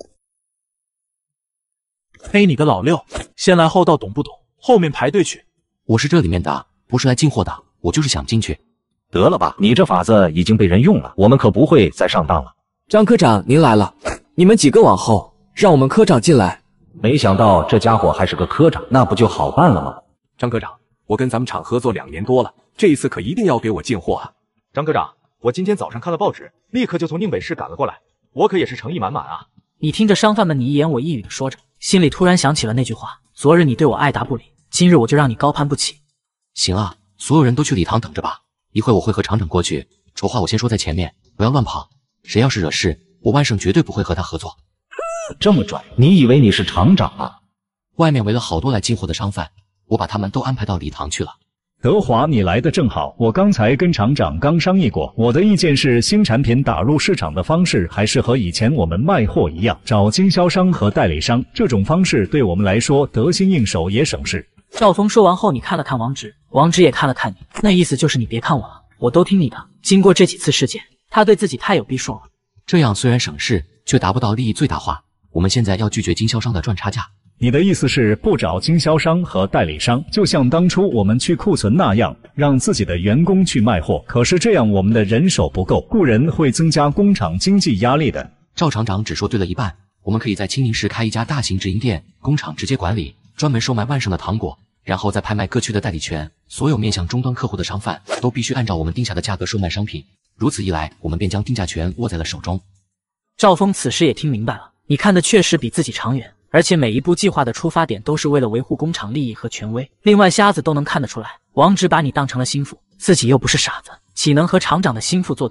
嘿，你个老六，先来后到懂不懂？后面排队去。 我是这里面的，不是来进货的，我就是想进去。 得了吧，你这法子已经被人用了，我们可不会再上当了。 张科长，您来了，你们几个往后，让我们科长进来。 没想到这家伙还是个科长，那不就好办了吗？ 张科长，我跟咱们厂合作2年多了，这一次可一定要给我进货啊！ 张科长，我今天早上看了报纸，立刻就从宁北市赶了过来，我可也是诚意满满啊！ 你听着商贩们你一言我一语的说着，心里突然想起了那句话：昨日你对我爱答不理，今日我就让你高攀不起。 行啊，所有人都去礼堂等着吧，一会我会和厂长过去。丑话我先说在前面，不要乱跑，谁要是惹事，我万盛绝对不会和他合作。 这么拽，你以为你是厂长啊？ 外面围了好多来进货的商贩，我把他们都安排到礼堂去了。 德华，你来的正好，我刚才跟厂长刚商议过，我的意见是，新产品打入市场的方式还是和以前我们卖货一样，找经销商和代理商，这种方式对我们来说得心应手也省事。 赵峰说完后，你看了看王直，王直也看了看你，那意思就是你别看我了，我都听你的。经过这几次事件，他对自己太有逼数了。 这样虽然省事，却达不到利益最大化。我们现在要拒绝经销商的赚差价。 你的意思是不找经销商和代理商，就像当初我们去库存那样，让自己的员工去卖货。可是这样我们的人手不够，雇人会增加工厂经济压力的。 赵厂长只说对了一半，我们可以在青宁市开一家大型直营店，工厂直接管理，专门售卖万盛的糖果，然后再拍卖各区的代理权。所有面向终端客户的商贩都必须按照我们定下的价格售卖商品。如此一来，我们便将定价权握在了手中。 赵峰此时也听明白了，你看的确实比自己长远。而且每一步计划的出发点都是为了维护工厂利益和权威。另外，瞎子都能看得出来，王直把你当成了心腹，自己又不是傻子，岂能和厂长的心腹作对？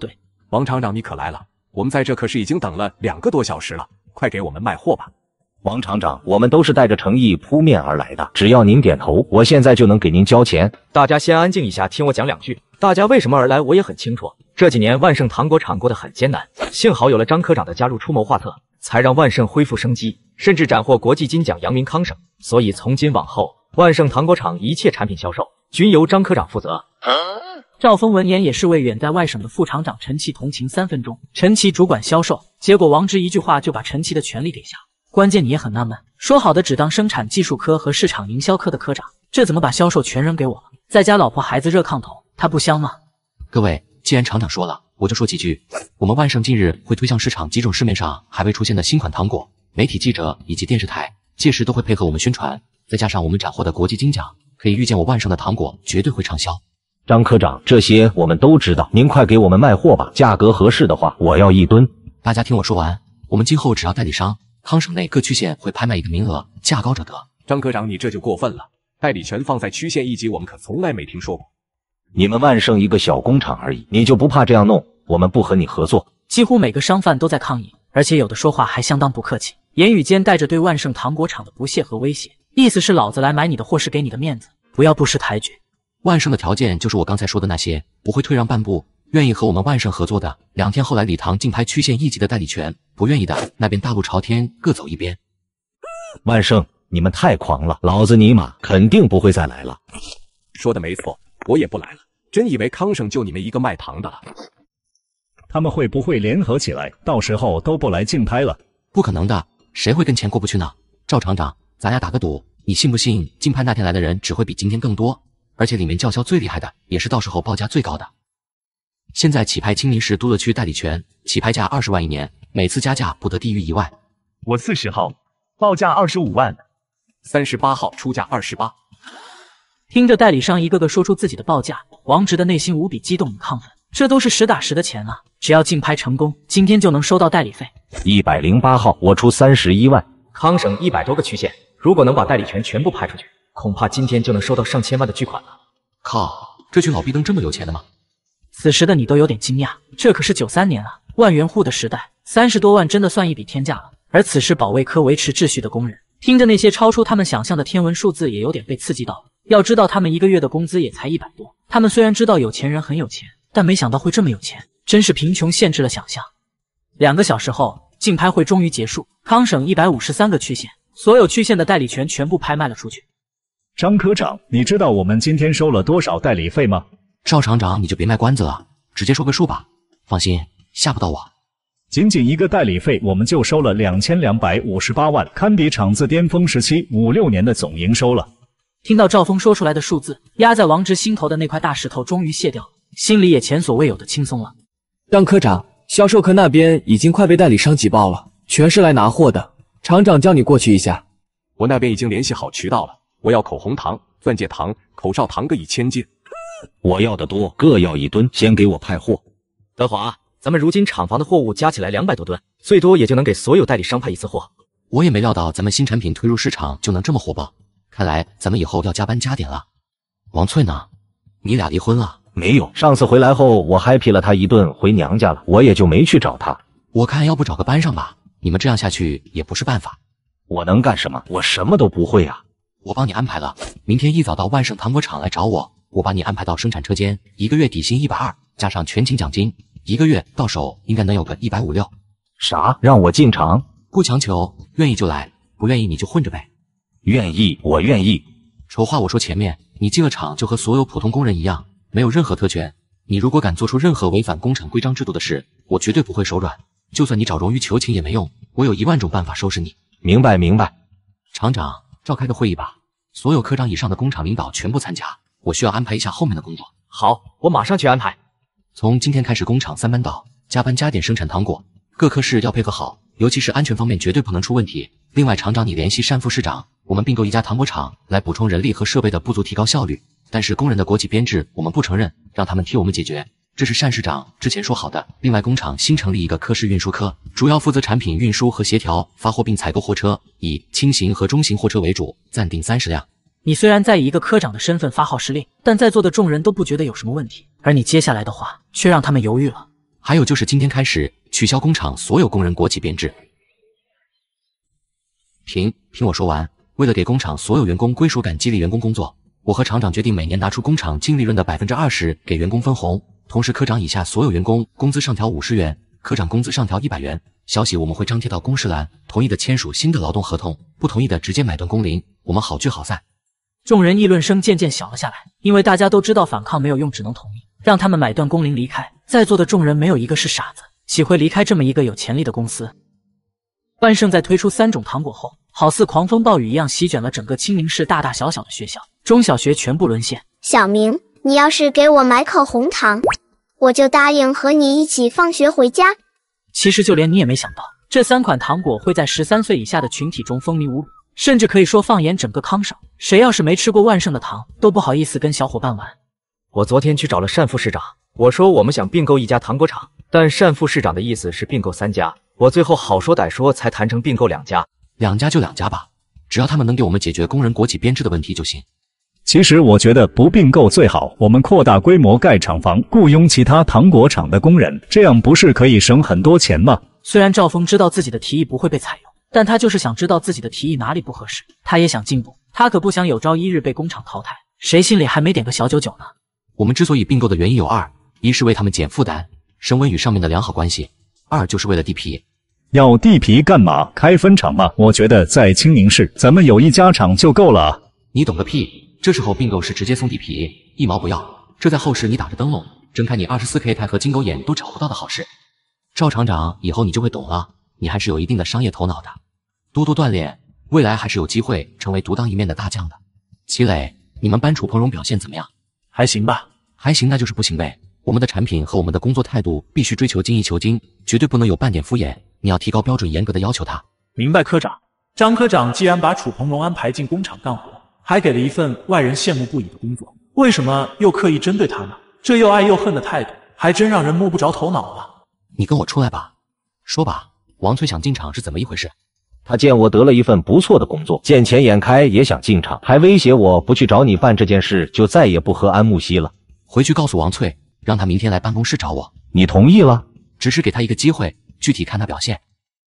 王厂长，你可来了，我们在这可是已经等了2个多小时了，快给我们卖货吧。 王厂长，我们都是带着诚意扑面而来的，只要您点头，我现在就能给您交钱。 大家先安静一下，听我讲2句。大家为什么而来，我也很清楚。这几年万盛糖果厂过得很艰难，幸好有了张科长的加入出谋划策，才让万盛恢复生机，甚至斩获国际金奖，扬名康省。所以从今往后，万盛糖果厂一切产品销售均由张科长负责。 赵峰闻言也是为远在外省的副厂长陈奇同情3分钟。陈奇主管销售，结果王直一句话就把陈奇的权力给下。关键你也很纳闷，说好的只当生产技术科和市场营销科的科长，这怎么把销售全扔给我了？再加老婆孩子热炕头，他不香吗？ 各位，既然厂长说了，我就说几句。我们万盛近日会推向市场几种市面上还未出现的新款糖果，媒体记者以及电视台届时都会配合我们宣传，再加上我们斩获的国际金奖，可以预见我万盛的糖果绝对会畅销。 张科长，这些我们都知道，您快给我们卖货吧，价格合适的话，我要1吨。 大家听我说完，我们今后只要代理商，康省内各区县会拍卖1个名额，价高者得。 张科长，你这就过分了，代理权放在区县1级，我们可从来没听说过。 你们万盛一个小工厂而已，你就不怕这样弄？我们不和你合作。 几乎每个商贩都在抗议，而且有的说话还相当不客气，言语间带着对万盛糖果厂的不屑和威胁，意思是老子来买你的货是给你的面子，不要不识抬举。 万盛的条件就是我刚才说的那些，不会退让半步，愿意和我们万盛合作的，2天后来礼堂竞拍区县1级的代理权，不愿意的，那边大路朝天，各走一边。 万盛，你们太狂了，老子尼玛肯定不会再来了。 说的没错，我也不来了，真以为康省就你们一个卖糖的了？ 他们会不会联合起来，到时候都不来竞拍了？ 不可能的，谁会跟钱过不去呢？赵厂长，咱俩打个赌，你信不信竞拍那天来的人只会比今天更多？而且里面叫嚣最厉害的，也是到时候报价最高的。现在起拍青林市都乐区代理权，起拍价20万1年，每次加价不得低于1万。 我40号，报价25万。 38号出价28。 听着代理商一个个说出自己的报价，王直的内心无比激动与亢奋，这都是实打实的钱啊！只要竞拍成功，今天就能收到代理费。 108号，我出31万。 康省100多个区县，如果能把代理权全部拍出去，恐怕今天就能收到上千万的巨款了。 靠，这群老逼灯这么有钱的吗？ 此时的你都有点惊讶，这可是93年啊，万元户的时代，30多万真的算一笔天价了。而此时保卫科维持秩序的工人，听着那些超出他们想象的天文数字，也有点被刺激到了。要知道他们1个月的工资也才100多，他们虽然知道有钱人很有钱，但没想到会这么有钱，真是贫穷限制了想象。2个小时后，竞拍会终于结束，康省153个区县，所有区县的代理权全部拍卖了出去。 张科长，你知道我们今天收了多少代理费吗？ 赵厂长，你就别卖关子了，直接说个数吧。放心，吓不到我。 仅仅1个代理费，我们就收了2258万，堪比厂子巅峰时期5、6年的总营收了。 听到赵峰说出来的数字，压在王直心头的那块大石头终于卸掉了，心里也前所未有的轻松了。 张科长，销售科那边已经快被代理商挤爆了，全是来拿货的。厂长叫你过去一下。 我那边已经联系好渠道了，我要口红糖、钻戒糖、口哨糖各1000斤。 我要的多，各要1吨，先给我派货。 德华，咱们如今厂房的货物加起来200多吨，最多也就能给所有代理商派1次货。 我也没料到咱们新产品推入市场就能这么火爆，看来咱们以后要加班加点了。王翠呢？你俩离婚了？ 没有，上次回来后我happy了他1顿回娘家了，我也就没去找他。 我看要不找个班上吧，你们这样下去也不是办法。 我能干什么？我什么都不会啊。 我帮你安排了，明天一早到万盛糖果厂来找我，我把你安排到生产车间，1个月底薪120，加上全勤奖金，1个月到手应该能有个156。 啥？让我进厂？ 不强求，愿意就来，不愿意你就混着呗。 愿意，我愿意。 丑话我说前面，你进了厂就和所有普通工人一样，没有任何特权。你如果敢做出任何违反工厂规章制度的事，我绝对不会手软。就算你找荣誉求情也没用，我有1万种办法收拾你。 明白明白。 厂长，召开个会议吧，所有科长以上的工厂领导全部参加，我需要安排一下后面的工作。 好，我马上去安排。 从今天开始，工厂3班倒，加班加点生产糖果，各科室要配合好，尤其是安全方面绝对不能出问题。另外，厂长你联系单副市长，我们并购一家糖果厂来补充人力和设备的不足，提高效率。但是工人的国企编制我们不承认，让他们替我们解决，这是单市长之前说好的。另外，工厂新成立一个科室运输科，主要负责产品运输和协调，发货并采购货车，以轻型和中型货车为主，暂定30辆。 你虽然在以一个科长的身份发号施令，但在座的众人都不觉得有什么问题，而你接下来的话却让他们犹豫了。 还有就是今天开始取消工厂所有工人国企编制。听我说完，为了给工厂所有员工归属感，激励员工工作，我和厂长决定每年拿出工厂净利润的20%给员工分红，同时科长以下所有员工工资上调50元，科长工资上调100元。消息我们会张贴到公示栏，同意的签署新的劳动合同，不同意的直接买断工龄，我们好聚好散。 众人议论声渐渐小了下来，因为大家都知道反抗没有用，只能同意让他们买断工龄离开。在座的众人没有一个是傻子，岂会离开这么一个有潜力的公司？万盛在推出3种糖果后，好似狂风暴雨一样席卷了整个清明市大大小小的学校，中小学全部沦陷。 小明，你要是给我买口红糖，我就答应和你一起放学回家。 其实就连你也没想到，这3款糖果会在13岁以下的群体中风靡无鲁，甚至可以说放眼整个康省，谁要是没吃过万盛的糖，都不好意思跟小伙伴玩。 我昨天去找了单副市长，我说我们想并购1家糖果厂，但单副市长的意思是并购3家，我最后好说歹说才谈成并购2家。 2家就2家吧，只要他们能给我们解决工人国企编制的问题就行。 其实我觉得不并购最好，我们扩大规模盖厂房，雇佣其他糖果厂的工人，这样不是可以省很多钱吗？ 虽然赵峰知道自己的提议不会被采用，但他就是想知道自己的提议哪里不合适，他也想进步，他可不想有朝一日被工厂淘汰，谁心里还没点个小99呢？ 我们之所以并购的原因有2，一是为他们减负担，升温与上面的良好关系；2就是为了地皮。 要地皮干嘛？开分厂吗？我觉得在清宁市，咱们有1家厂就够了啊。 你懂个屁！这时候并购是直接送地皮，1毛不要。这在后市你打着灯笼，睁开你24K 台和金狗眼都找不到的好事。赵厂长，以后你就会懂了，你还是有一定的商业头脑的，多多锻炼，未来还是有机会成为独当一面的大将的。齐磊，你们班楚鹏荣表现怎么样？ 还行吧。 还行，那就是不行呗。我们的产品和我们的工作态度必须追求精益求精，绝对不能有半点敷衍。你要提高标准，严格的要求他。 明白，科长。张科长既然把楚鹏荣安排进工厂干活，还给了一份外人羡慕不已的工作，为什么又刻意针对他呢？这又爱又恨的态度，还真让人摸不着头脑了。 你跟我出来吧，说吧，王翠想进厂是怎么一回事？ 他见我得了一份不错的工作，见钱眼开也想进厂，还威胁我不去找你办这件事，就再也不喝安慕希了。 回去告诉王翠，让他明天来办公室找我。 你同意了？ 只是给他一个机会，具体看他表现。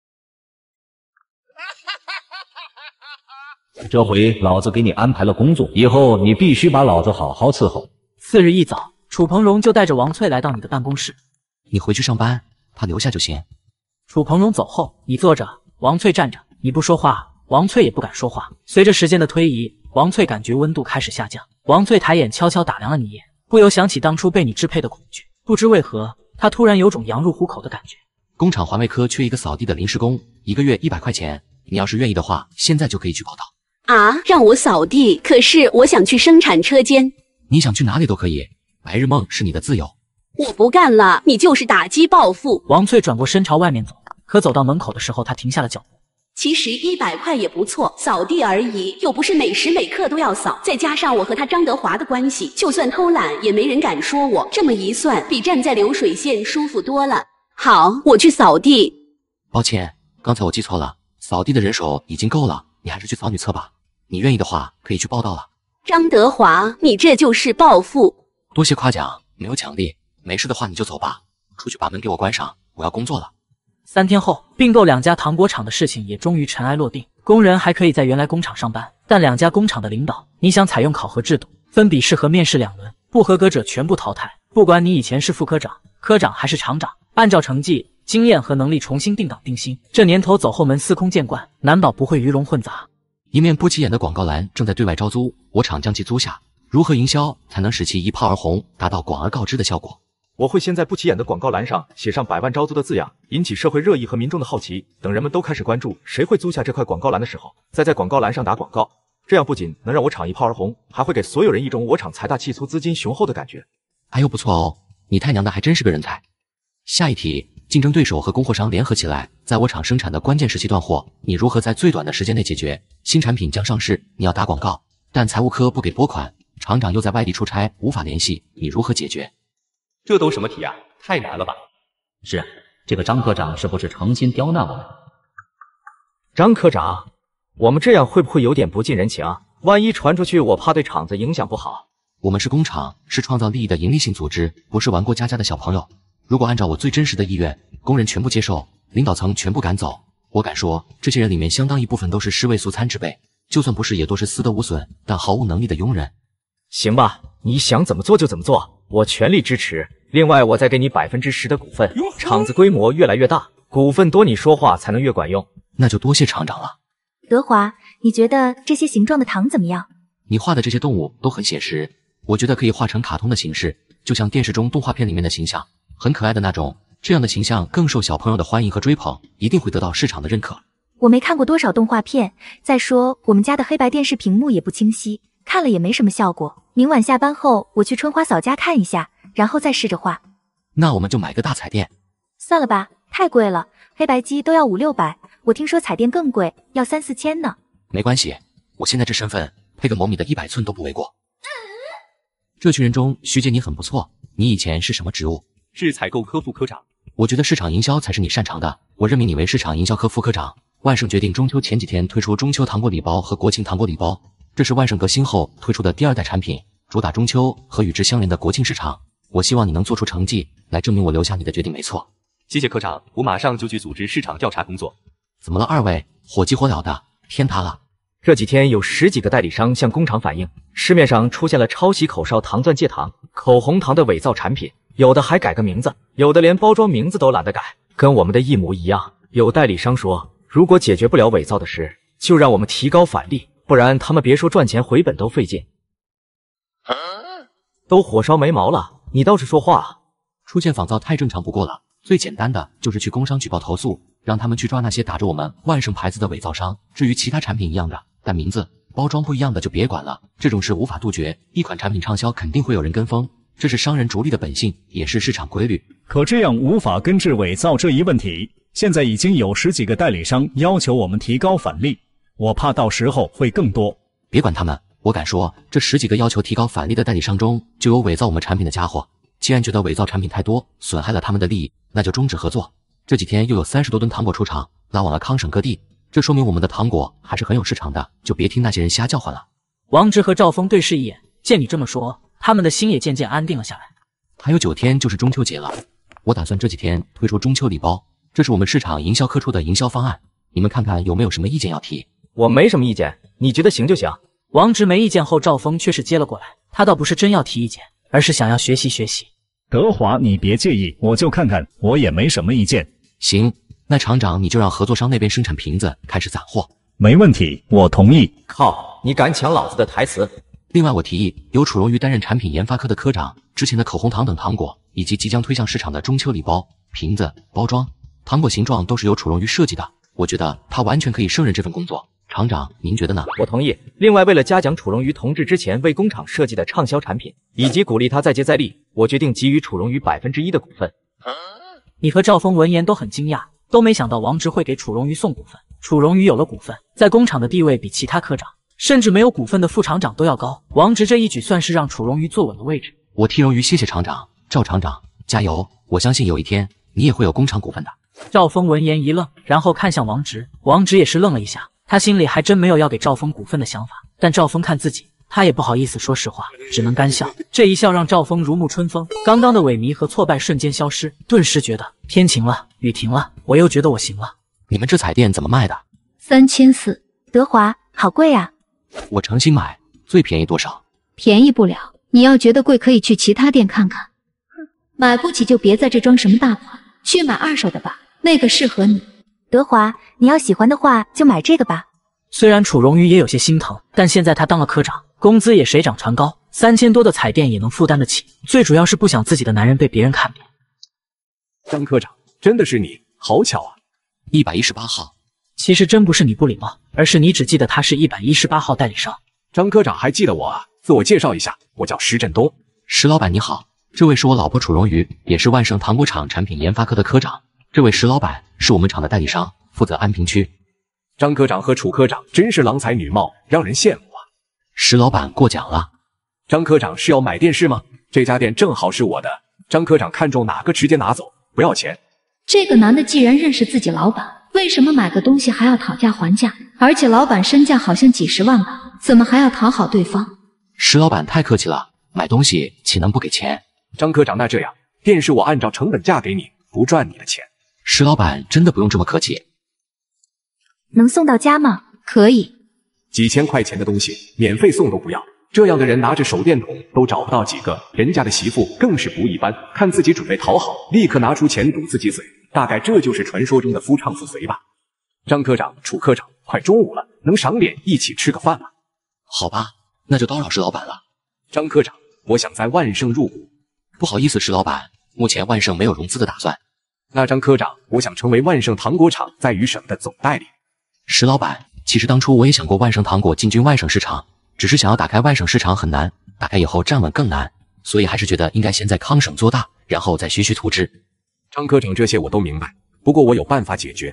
这回老子给你安排了工作，以后你必须把老子好好伺候。 次日一早，楚鹏荣就带着王翠来到你的办公室。 你回去上班，他留下就行。 楚鹏荣走后，你坐着，王翠站着，你不说话，王翠也不敢说话。随着时间的推移，王翠感觉温度开始下降。王翠抬眼悄悄打量了你一眼，不由想起当初被你支配的恐惧。不知为何，他突然有种羊入虎口的感觉。 工厂环卫科缺一个扫地的临时工，1个月100块钱。你要是愿意的话，现在就可以去报道。 啊，让我扫地，可是我想去生产车间。 你想去哪里都可以，白日梦是你的自由。 我不干了，你就是打击报复。 王翠转过身朝外面走，可走到门口的时候，她停下了脚步。 其实100块也不错，扫地而已，又不是每时每刻都要扫。再加上我和他张德华的关系，就算偷懒也没人敢说我。这么一算，比站在流水线舒服多了。好，我去扫地。 抱歉，刚才我记错了，扫地的人手已经够了，你还是去扫女厕吧。你愿意的话，可以去报道了。 张德华，你这就是报复。 多谢夸奖，没有奖励。没事的话你就走吧，出去把门给我关上，我要工作了。 3天后，并购2家糖果厂的事情也终于尘埃落定，工人还可以在原来工厂上班，但2家工厂的领导，你想采用考核制度，分笔试和面试2轮，不合格者全部淘汰。不管你以前是副科长、科长还是厂长，按照成绩、经验和能力重新定档定薪。这年头走后门司空见惯，难保不会鱼龙混杂。 一面不起眼的广告栏正在对外招租，我厂将其租下，如何营销才能使其一炮而红，达到广而告之的效果？ 我会先在不起眼的广告栏上写上100万招租的字样，引起社会热议和民众的好奇。等人们都开始关注谁会租下这块广告栏的时候，再在广告栏上打广告。这样不仅能让我厂一炮而红，还会给所有人一种我厂财大气粗、资金雄厚的感觉。 哎呦，不错哦，你太娘的还真是个人才。下一题，竞争对手和供货商联合起来，在我厂生产的关键时期断货，你如何在最短的时间内解决？新产品将上市，你要打广告，但财务科不给拨款，厂长又在外地出差，无法联系，你如何解决？ 这都什么题啊？太难了吧？ 是，这个张科长是不是诚心刁难我们？ 张科长，我们这样会不会有点不近人情？万一传出去，我怕对厂子影响不好。 我们是工厂，是创造利益的盈利性组织，不是玩过家家的小朋友。 如果按照我最真实的意愿，工人全部接受，领导层全部赶走，我敢说，这些人里面相当一部分都是尸位素餐之辈，就算不是，也都是私德无损但毫无能力的庸人。 行吧，你想怎么做就怎么做，我全力支持。另外，我再给你10%的股份，厂子规模越来越大，股份多，你说话才能越管用。 那就多谢厂长了。 德华，你觉得这些形状的糖怎么样？ 你画的这些动物都很写实，我觉得可以画成卡通的形式，就像电视中动画片里面的形象，很可爱的那种。这样的形象更受小朋友的欢迎和追捧，一定会得到市场的认可。 我没看过多少动画片，再说我们家的黑白电视屏幕也不清晰，看了也没什么效果。明晚下班后我去春花嫂家看一下，然后再试着画。 那我们就买个大彩电。 算了吧，太贵了，黑白机都要500-600，我听说彩电更贵，要3-4千呢。 没关系，我现在这身份配个某米的100寸都不为过。这群人中，徐姐你很不错，你以前是什么职务？ 是采购科副科长。 我觉得市场营销才是你擅长的，我任命你为市场营销科副科长。万盛决定中秋前几天推出中秋糖果礼包和国庆糖果礼包，这是万盛革新后推出的第2代产品，主打中秋和与之相连的国庆市场。我希望你能做出成绩来证明我留下你的决定没错。 谢谢科长，我马上就去组织市场调查工作。 怎么了二位，火急火燎的，天塌了。 这几天有10几个代理商向工厂反映，市面上出现了抄袭口哨糖钻戒糖、口红糖的伪造产品，有的还改个名字，有的连包装名字都懒得改，跟我们的一模一样。有代理商说，如果解决不了伪造的事，就让我们提高返利，不然他们别说赚钱回本都费劲。都火烧眉毛了，你倒是说话啊！ 出现仿造太正常不过了，最简单的就是去工商举报投诉，让他们去抓那些打着我们万盛牌子的伪造商。至于其他产品一样的，但名字、包装不一样的就别管了，这种事无法杜绝。一款产品畅销，肯定会有人跟风，这是商人逐利的本性，也是市场规律。 可这样无法根治伪造这一问题。现在已经有10几个代理商要求我们提高返利，我怕到时候会更多。 别管他们，我敢说，这10几个要求提高返利的代理商中，就有伪造我们产品的家伙。既然觉得伪造产品太多，损害了他们的利益，那就终止合作。这几天又有30多吨糖果出厂，拉往了康省各地，这说明我们的糖果还是很有市场的，就别听那些人瞎叫唤了。 王直和赵峰对视一眼，见你这么说，他们的心也渐渐安定了下来。 还有9天就是中秋节了，我打算这几天推出中秋礼包，这是我们市场营销科出的营销方案，你们看看有没有什么意见要提？ 我没什么意见，你觉得行就行。 王直没意见后，赵峰却是接了过来，他倒不是真要提意见，而是想要学习学习。 德华，你别介意，我就看看，我也没什么意见。 行，那厂长你就让合作商那边生产瓶子，开始攒货。 没问题，我同意。 靠，你敢抢老子的台词？ 另外我提议由楚荣瑜担任产品研发科的科长，之前的口红糖等糖果，以及即将推向市场的中秋礼包、瓶子、包装、糖果形状都是由楚荣瑜设计的，我觉得他完全可以胜任这份工作。厂长，您觉得呢？ 我同意。另外，为了嘉奖楚荣瑜同志之前为工厂设计的畅销产品，以及鼓励他再接再厉，我决定给予楚荣瑜1%的股份。 你和赵峰闻言都很惊讶，都没想到王直会给楚荣瑜送股份。楚荣瑜有了股份，在工厂的地位比其他科长，甚至没有股份的副厂长都要高。王直这一举算是让楚荣瑜坐稳了位置。 我替荣瑜谢谢厂长，赵厂长加油！我相信有一天你也会有工厂股份的。 赵峰闻言一愣，然后看向王直，王直也是愣了一下。他心里还真没有要给赵峰股份的想法，但赵峰看自己，他也不好意思说实话，只能干笑。这一笑让赵峰如沐春风，刚刚的萎靡和挫败瞬间消失，顿时觉得天晴了，雨停了，我又觉得我行了。 你们这彩电怎么卖的 ？3400。德华，好贵啊！ 我诚心买，最便宜多少？ 便宜不了，你要觉得贵，可以去其他店看看。买不起就别在这装什么大款，去买2手的吧，那个适合你。 德华，你要喜欢的话就买这个吧。 虽然楚荣瑜也有些心疼，但现在他当了科长，工资也水涨船高，3000多的彩电也能负担得起。最主要是不想自己的男人被别人看扁。 张科长，真的是你，好巧啊 ！118号。 其实真不是你不礼貌，而是你只记得他是118号代理商。 张科长还记得我啊？自我介绍一下，我叫石振东。 石老板你好，这位是我老婆楚荣瑜，也是万盛糖果厂产品研发科的科长。这位石老板是我们厂的代理商，负责安平区。 张科长和楚科长真是郎才女貌，让人羡慕啊！ 石老板过奖了。 张科长是要买电视吗？这家店正好是我的。张科长看中哪个直接拿走，不要钱。 这个男的既然认识自己老板，为什么买个东西还要讨价还价？而且老板身价好像几10万吧，怎么还要讨好对方？ 石老板太客气了，买东西岂能不给钱？ 张科长，那这样， 便是我按照成本价给你，不赚你的钱。 石老板真的不用这么客气。 能送到家吗？ 可以。 几千块钱的东西，免费送都不要。这样的人拿着手电筒都找不到几个，人家的媳妇更是不一般，看自己准备讨好，立刻拿出钱堵自己嘴。大概这就是传说中的夫唱妇随吧。张科长、楚科长，快中午了，能赏脸一起吃个饭吗？ 好吧，那就叨扰石老板了。 张科长，我想在万盛入股。 不好意思，石老板，目前万盛没有融资的打算。 那张科长，我想成为万盛糖果厂在渝省的总代理。 石老板，其实当初我也想过万盛糖果进军外省市场，只是想要打开外省市场很难，打开以后站稳更难，所以还是觉得应该先在康省做大，然后再徐徐图之。 张科长，这些我都明白，不过我有办法解决。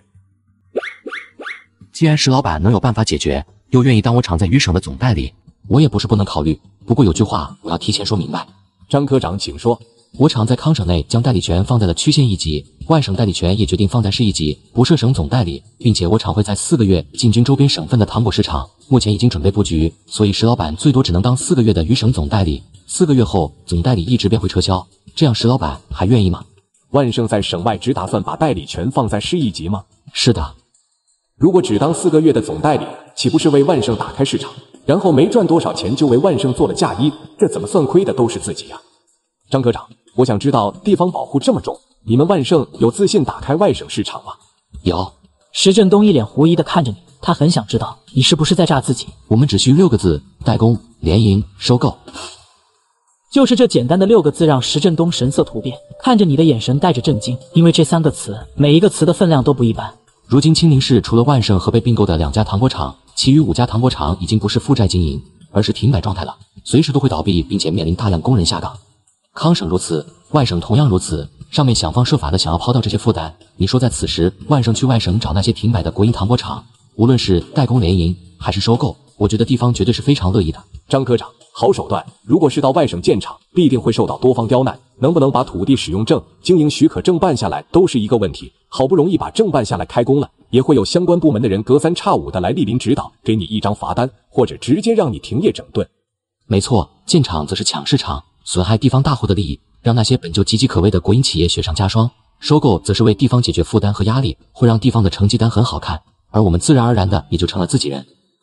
既然石老板能有办法解决，又愿意当我厂在渝省的总代理，我也不是不能考虑。不过有句话我要提前说明白。 张科长，请说。 我厂在康省内将代理权放在了区县一级，外省代理权也决定放在市一级，不设省总代理，并且我厂会在4个月进军周边省份的糖果市场，目前已经准备布局，所以石老板最多只能当4个月的渝省总代理，4个月后总代理一职便会撤销，这样石老板还愿意吗？ 万盛在省外只打算把代理权放在市一级吗？ 是的。 如果只当4个月的总代理，岂不是为万盛打开市场，然后没赚多少钱就为万盛做了嫁衣，这怎么算亏的都是自己啊。张科长，我想知道地方保护这么重，你们万盛有自信打开外省市场吗？ 有。 石振东一脸狐疑地看着你，他很想知道你是不是在诈自己。 我们只需6个字：代工、联营、收购。 就是这简单的6个字让石振东神色突变，看着你的眼神带着震惊，因为这3个词每一个词的分量都不一般。 如今青宁市除了万盛和被并购的2家糖果厂，其余5家糖果厂已经不是负债经营，而是停摆状态了，随时都会倒闭，并且面临大量工人下岗。康省如此，外省同样如此，上面想方设法的想要抛掉这些负担。你说在此时，万盛去外省找那些停摆的国营糖果厂，无论是代工联营还是收购，我觉得地方绝对是非常乐意的。 张科长，好手段，如果是到外省建厂，必定会受到多方刁难，能不能把土地使用证、经营许可证办下来都是一个问题。好不容易把证办下来开工了，也会有相关部门的人隔三差五的来莅临指导，给你一张罚单，或者直接让你停业整顿。 没错，建厂则是抢市场，损害地方大户的利益，让那些本就岌岌可危的国营企业雪上加霜。收购则是为地方解决负担和压力，会让地方的成绩单很好看，而我们自然而然的也就成了自己人。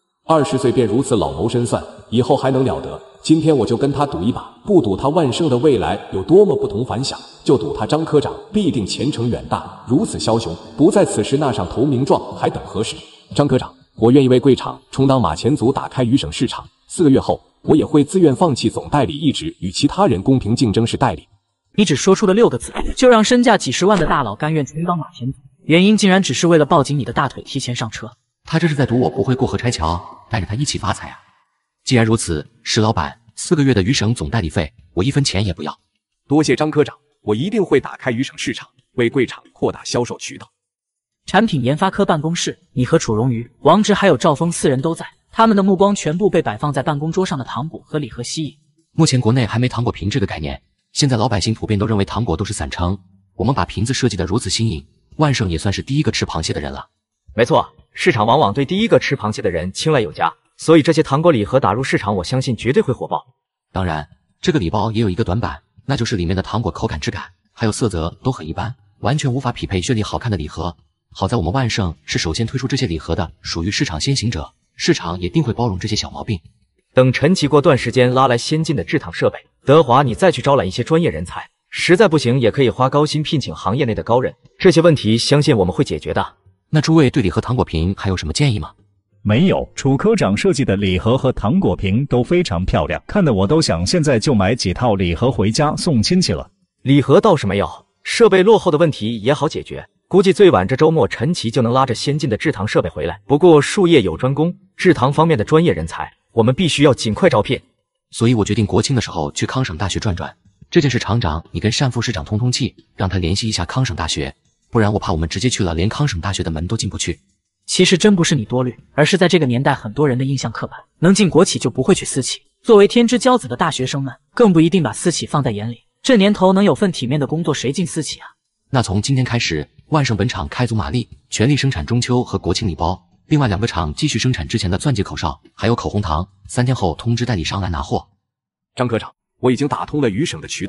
20岁便如此老谋深算，以后还能了得？今天我就跟他赌一把，不赌他万盛的未来有多么不同凡响，就赌他张科长必定前程远大。如此枭雄，不在此时纳上投名状，还等何时？张科长，我愿意为贵厂充当马前卒，打开渝省市场。4个月后，我也会自愿放弃总代理一职，与其他人公平竞争是代理。 你只说出了6个字，就让身价几10万的大佬甘愿充当马前卒，原因竟然只是为了抱紧你的大腿提前上车。 他这是在赌我不会过河拆桥，带着他一起发财啊！既然如此，石老板，4个月的渝省总代理费，我1分钱也不要。 多谢张科长，我一定会打开渝省市场，为贵厂扩大销售渠道。 产品研发科办公室，你和楚荣瑜、王直还有赵峰4人都在，他们的目光全部被摆放在办公桌上的糖果和礼盒吸引。 目前国内还没糖果瓶这个概念，现在老百姓普遍都认为糖果都是散称，我们把瓶子设计得如此新颖，万盛也算是第一个吃螃蟹的人了。 没错，市场往往对第一个吃螃蟹的人青睐有加，所以这些糖果礼盒打入市场，我相信绝对会火爆。 当然，这个礼包也有一个短板，那就是里面的糖果口感质感还有色泽都很一般，完全无法匹配绚丽好看的礼盒。好在我们万盛是首先推出这些礼盒的，属于市场先行者，市场也定会包容这些小毛病。 等陈奇过段时间拉来先进的制糖设备，德华你再去招揽一些专业人才，实在不行也可以花高薪聘请行业内的高人，这些问题相信我们会解决的。 那诸位对礼盒糖果瓶还有什么建议吗？ 没有，楚科长设计的礼盒和糖果瓶都非常漂亮，看得我都想现在就买几套礼盒回家送亲戚了。 礼盒倒是没有，设备落后的问题也好解决，估计最晚这周末陈奇就能拉着先进的制糖设备回来。不过术业有专攻，制糖方面的专业人才，我们必须要尽快招聘。 所以我决定国庆的时候去康省大学转转。这件事厂长，你跟单副市长通通气，让他联系一下康省大学，不然我怕我们直接去了，连康省大学的门都进不去。 其实真不是你多虑，而是在这个年代很多人的印象刻板，能进国企就不会去私企。作为天之骄子的大学生们，更不一定把私企放在眼里。这年头能有份体面的工作，谁进私企啊？ 那从今天开始，万盛本厂开足马力，全力生产中秋和国庆礼包，另外2个厂继续生产之前的钻戒口哨，还有口红糖，3天后通知代理商来拿货。 张科长，我已经打通了渝省的渠道，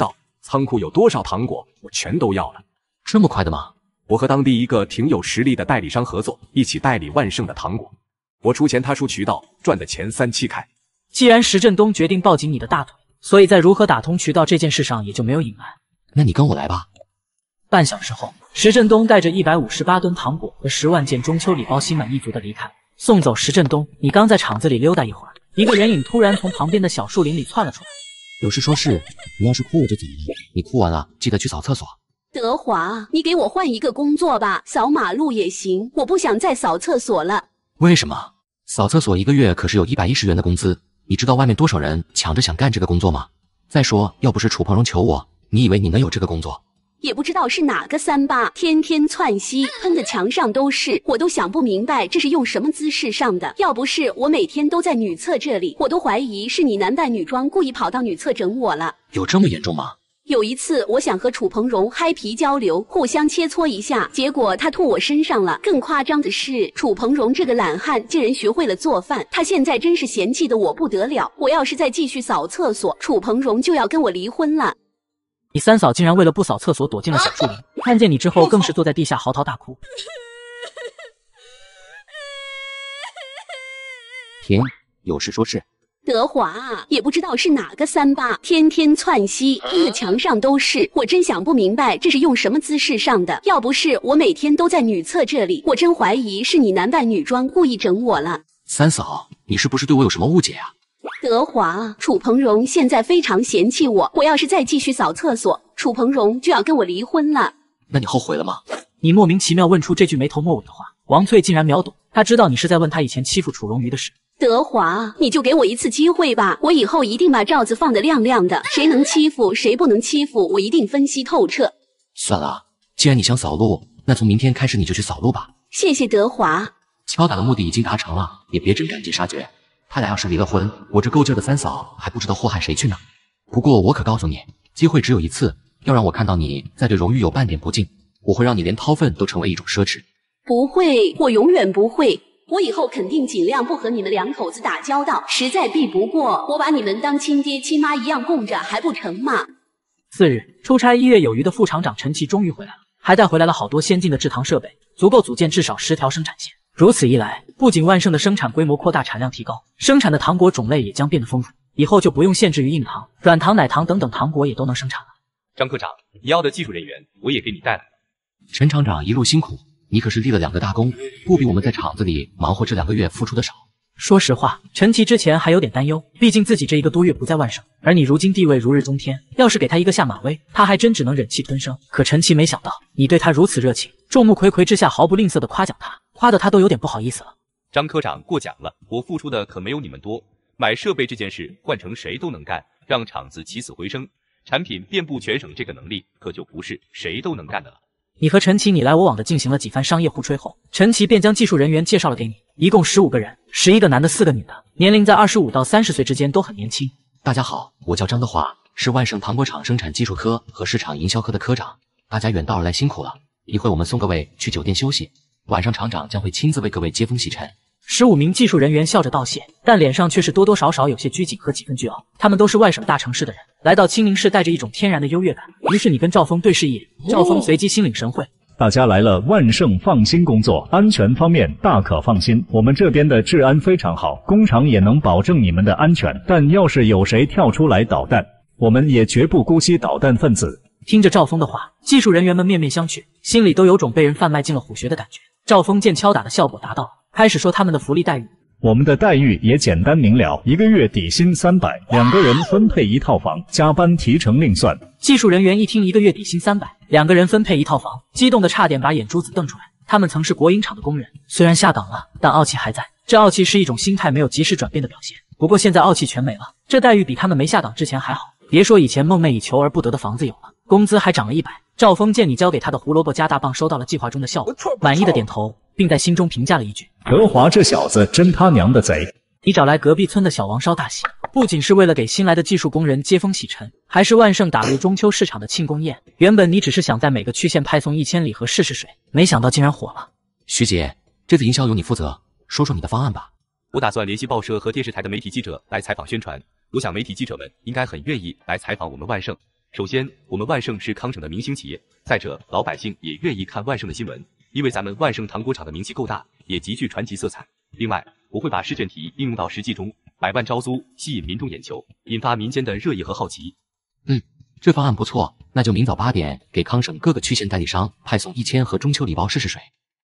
仓库有多少糖果，我全都要了。 这么快的吗？ 我和当地一个挺有实力的代理商合作，一起代理万盛的糖果。我出钱，他出渠道，赚的钱3七开。 既然石振东决定抱紧你的大腿，所以在如何打通渠道这件事上也就没有隐瞒。 那你跟我来吧。 半小时后，石振东带着158吨糖果和10万件中秋礼包，心满意足地离开。送走石振东，你刚在厂子里溜达一会儿，一个人影突然从旁边的小树林里窜了出来。 有事说事，你要是哭我就走了。你哭完了记得去扫厕所。 德华，你给我换一个工作吧，扫马路也行，我不想再扫厕所了。 为什么？扫厕所1个月可是有110元的工资，你知道外面多少人抢着想干这个工作吗？再说，要不是楚鹏荣求我，你以为你能有这个工作？ 也不知道是哪个3八，天天窜稀，喷的墙上都是，我都想不明白这是用什么姿势上的。要不是我每天都在女厕这里，我都怀疑是你男扮女装故意跑到女厕整我了。 有这么严重吗？ 有一次，我想和楚鹏荣嗨皮交流，互相切磋一下，结果他吐我身上了。更夸张的是，楚鹏荣这个懒汉竟然学会了做饭，他现在真是嫌弃的我不得了。我要是再继续扫厕所，楚鹏荣就要跟我离婚了。 你三嫂竟然为了不扫厕所躲进了小树林，看见你之后更是坐在地下嚎啕大哭。 停，有事说事。 德华，也不知道是哪个3八，天天窜稀，喷的墙上都是，我真想不明白这是用什么姿势上的。要不是我每天都在女厕这里，我真怀疑是你男扮女装故意整我了。 三嫂，你是不是对我有什么误解啊？ 德华，楚鹏荣现在非常嫌弃我，我要是再继续扫厕所，楚鹏荣就要跟我离婚了。 那你后悔了吗？ 你莫名其妙问出这句没头没尾的话，王翠竟然秒懂，他知道你是在问他以前欺负楚荣瑜的事。 德华，你就给我一次机会吧，我以后一定把罩子放得亮亮的，谁能欺负谁不能欺负，我一定分析透彻。 算了，既然你想扫路，那从明天开始你就去扫路吧。 谢谢德华。 敲打的目的已经达成了，也别真赶尽杀绝。他俩要是离了婚，我这够劲的三嫂还不知道祸害谁去呢。不过我可告诉你，机会只有一次，要让我看到你再对荣誉有半点不敬，我会让你连掏粪都成为一种奢侈。 不会，我永远不会。我以后肯定尽量不和你们两口子打交道，实在避不过，我把你们当亲爹亲妈一样供着，还不成吗 ？4日，出差1月有余的副厂长陈奇终于回来了，还带回来了好多先进的制糖设备，足够组建至少10条生产线。如此一来，不仅万盛的生产规模扩大，产量提高，生产的糖果种类也将变得丰富，以后就不用限制于硬糖、软糖、奶糖等等糖果也都能生产了。 张科长，你要的技术人员我也给你带来了。 陈厂长一路辛苦，你可是立了2个大功，不比我们在厂子里忙活这2个月付出的少。 说实话，陈奇之前还有点担忧，毕竟自己这1个多月不在万盛，而你如今地位如日中天，要是给他一个下马威，他还真只能忍气吞声。可陈奇没想到你对他如此热情，众目睽睽之下毫不吝啬地夸奖他，夸得他都有点不好意思了。 张科长过奖了，我付出的可没有你们多。买设备这件事换成谁都能干，让厂子起死回生，产品遍布全省，这个能力可就不是谁都能干的了。 你和陈奇你来我往的进行了几番商业互吹后，陈奇便将技术人员介绍了给你，一共15个人，11个男的，4个女的，年龄在25到30岁之间，都很年轻。 大家好，我叫张德华，是万盛糖果厂生产技术科和市场营销科的科长。大家远道而来辛苦了，一会我们送各位去酒店休息，晚上厂长将会亲自为各位接风洗尘。 15名技术人员笑着道谢，但脸上却是多多少少有些拘谨和几分倨傲。他们都是外省大城市的人，来到清宁市带着一种天然的优越感。于是你跟赵峰对视一眼，赵峰随即心领神会。 大家来了，万盛放心工作，安全方面大可放心，我们这边的治安非常好，工厂也能保证你们的安全。但要是有谁跳出来捣蛋，我们也绝不姑息捣蛋分子。 听着赵峰的话，技术人员们面面相觑，心里都有种被人贩卖进了虎穴的感觉。赵峰见敲打的效果达到了，开始说他们的福利待遇。 我们的待遇也简单明了，1个月底薪300，2个人分配1套房，加班提成另算。 技术人员一听1个月底薪300，2个人分配1套房，激动的差点把眼珠子瞪出来。他们曾是国营厂的工人，虽然下岗了，但傲气还在。这傲气是一种心态没有及时转变的表现。不过现在傲气全没了，这待遇比他们没下岗之前还好。别说以前梦寐以求而不得的房子有了，工资还涨了100。赵峰见你交给他的胡萝卜加大棒收到了计划中的效果，满意的点头，并在心中评价了一句： 德华这小子真他娘的贼。 你找来隔壁村的小王烧大喜，不仅是为了给新来的技术工人接风洗尘，还是万盛打入中秋市场的庆功宴。原本你只是想在每个区县派送1000礼盒试试水，没想到竟然火了。 徐姐，这次营销由你负责，说说你的方案吧。 我打算联系报社和电视台的媒体记者来采访宣传，我想媒体记者们应该很愿意来采访我们万盛， 首先，我们万盛是康省的明星企业，再者，老百姓也愿意看万盛的新闻，因为咱们万盛糖果厂的名气够大，也极具传奇色彩。另外，我会把试卷题应用到实际中，百万招租，吸引民众眼球，引发民间的热议和好奇。 这方案不错，那就明早8点给康省各个区县代理商派送1000盒中秋礼包试试水。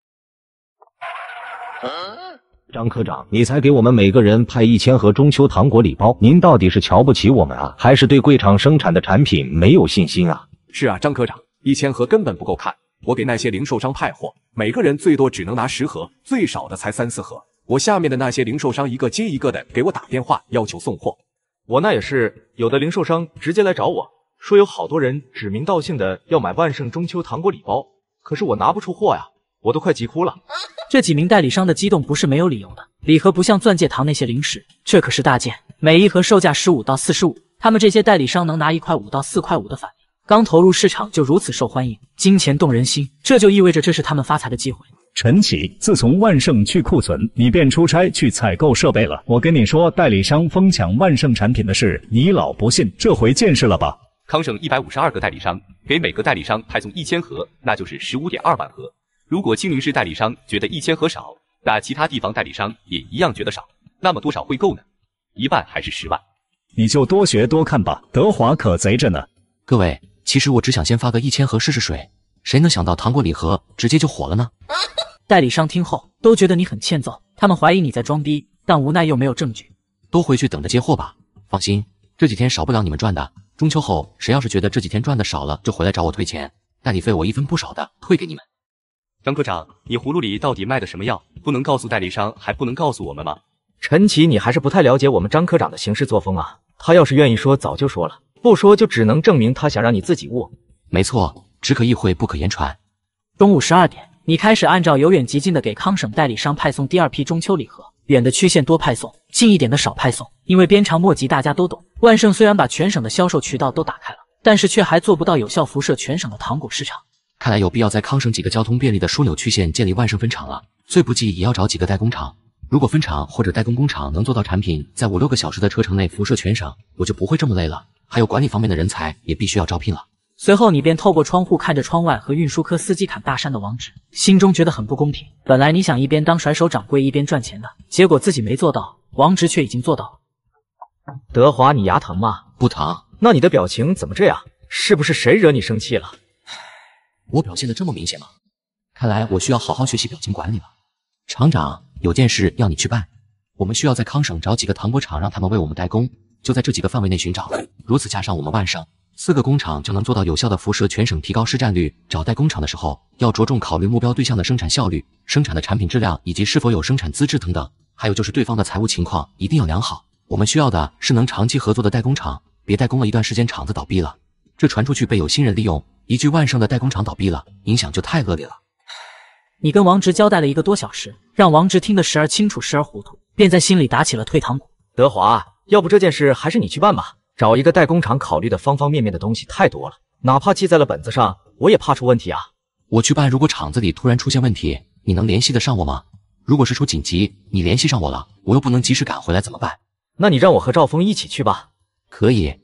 张科长，你才给我们每个人派1000盒中秋糖果礼包，您到底是瞧不起我们啊，还是对贵厂生产的产品没有信心啊？ 是啊，张科长，1000盒根本不够看，我给那些零售商派货，每个人最多只能拿10盒，最少的才3、4盒。我下面的那些零售商一个接一个的给我打电话要求送货。 我那也是，有的零售商直接来找我说有好多人指名道姓的要买万盛中秋糖果礼包，可是我拿不出货呀，我都快急哭了。 这几名代理商的激动不是没有理由的，礼盒不像钻戒糖那些零食，这可是大件，每一盒售价15到45，他们这些代理商能拿1块5到4块5的返利，刚投入市场就如此受欢迎，金钱动人心，这就意味着这是他们发财的机会。 陈奇，自从万盛去库存，你便出差去采购设备了。我跟你说，代理商疯抢万盛产品的事，你老不信，这回见识了吧？ 康省152个代理商，给每个代理商派送1000盒，那就是15.2万盒。如果青云市代理商觉得1000盒少，那其他地方代理商也一样觉得少，那么多少会够呢？1万还是10万？ 你就多学多看吧，德华可贼着呢。 各位，其实我只想先发个1000盒试试水，谁能想到糖果礼盒直接就火了呢？ 代理商听后都觉得你很欠揍，他们怀疑你在装逼，但无奈又没有证据， 都回去等着接货吧。放心，这几天少不了你们赚的。中秋后，谁要是觉得这几天赚的少了，就回来找我退钱，代理费我1分不少的退给你们。 张科长，你葫芦里到底卖的什么药？不能告诉代理商，还不能告诉我们吗？ 陈奇，你还是不太了解我们张科长的行事作风啊。他要是愿意说，早就说了，不说就只能证明他想让你自己悟。 没错，只可意会，不可言传。 中午12点，你开始按照由远及近的给康省代理商派送第2批中秋礼盒，远的区县多派送，近一点的少派送，因为鞭长莫及，大家都懂。万盛虽然把全省的销售渠道都打开了，但是却还做不到有效辐射全省的糖果市场。 看来有必要在康省几个交通便利的枢纽区县建立万盛分厂了，最不济也要找几个代工厂。如果分厂或者代工工厂能做到产品在5、6个小时的车程内辐射全省，我就不会这么累了。还有管理方面的人才也必须要招聘了。 随后你便透过窗户看着窗外和运输科司机砍大山的王直，心中觉得很不公平。本来你想一边当甩手掌柜一边赚钱的，结果自己没做到，王直却已经做到了。 德华，你牙疼吗？ 不疼。 那你的表情怎么这样？是不是谁惹你生气了？ 我表现的这么明显吗？看来我需要好好学习表情管理了。厂长，有件事要你去办，我们需要在康省找几个糖果厂，让他们为我们代工，就在这几个范围内寻找。如此加上我们万盛4个工厂，就能做到有效的辐射全省，提高市占率。找代工厂的时候，要着重考虑目标对象的生产效率、生产的产品质量以及是否有生产资质等等。还有就是对方的财务情况一定要良好。我们需要的是能长期合作的代工厂，别代工了一段时间厂子倒闭了，这传出去被有心人利用，一句万盛的代工厂倒闭了，影响就太恶劣了。 你跟王直交代了1个多小时，让王直听得时而清楚时而糊涂，便在心里打起了退堂鼓。 德华，要不这件事还是你去办吧，找一个代工厂考虑的方方面面的东西太多了，哪怕记在了本子上，我也怕出问题啊。 我去办，如果厂子里突然出现问题，你能联系得上我吗？如果是出紧急，你联系上我了，我又不能及时赶回来怎么办？ 那你让我和赵峰一起去吧。 可以，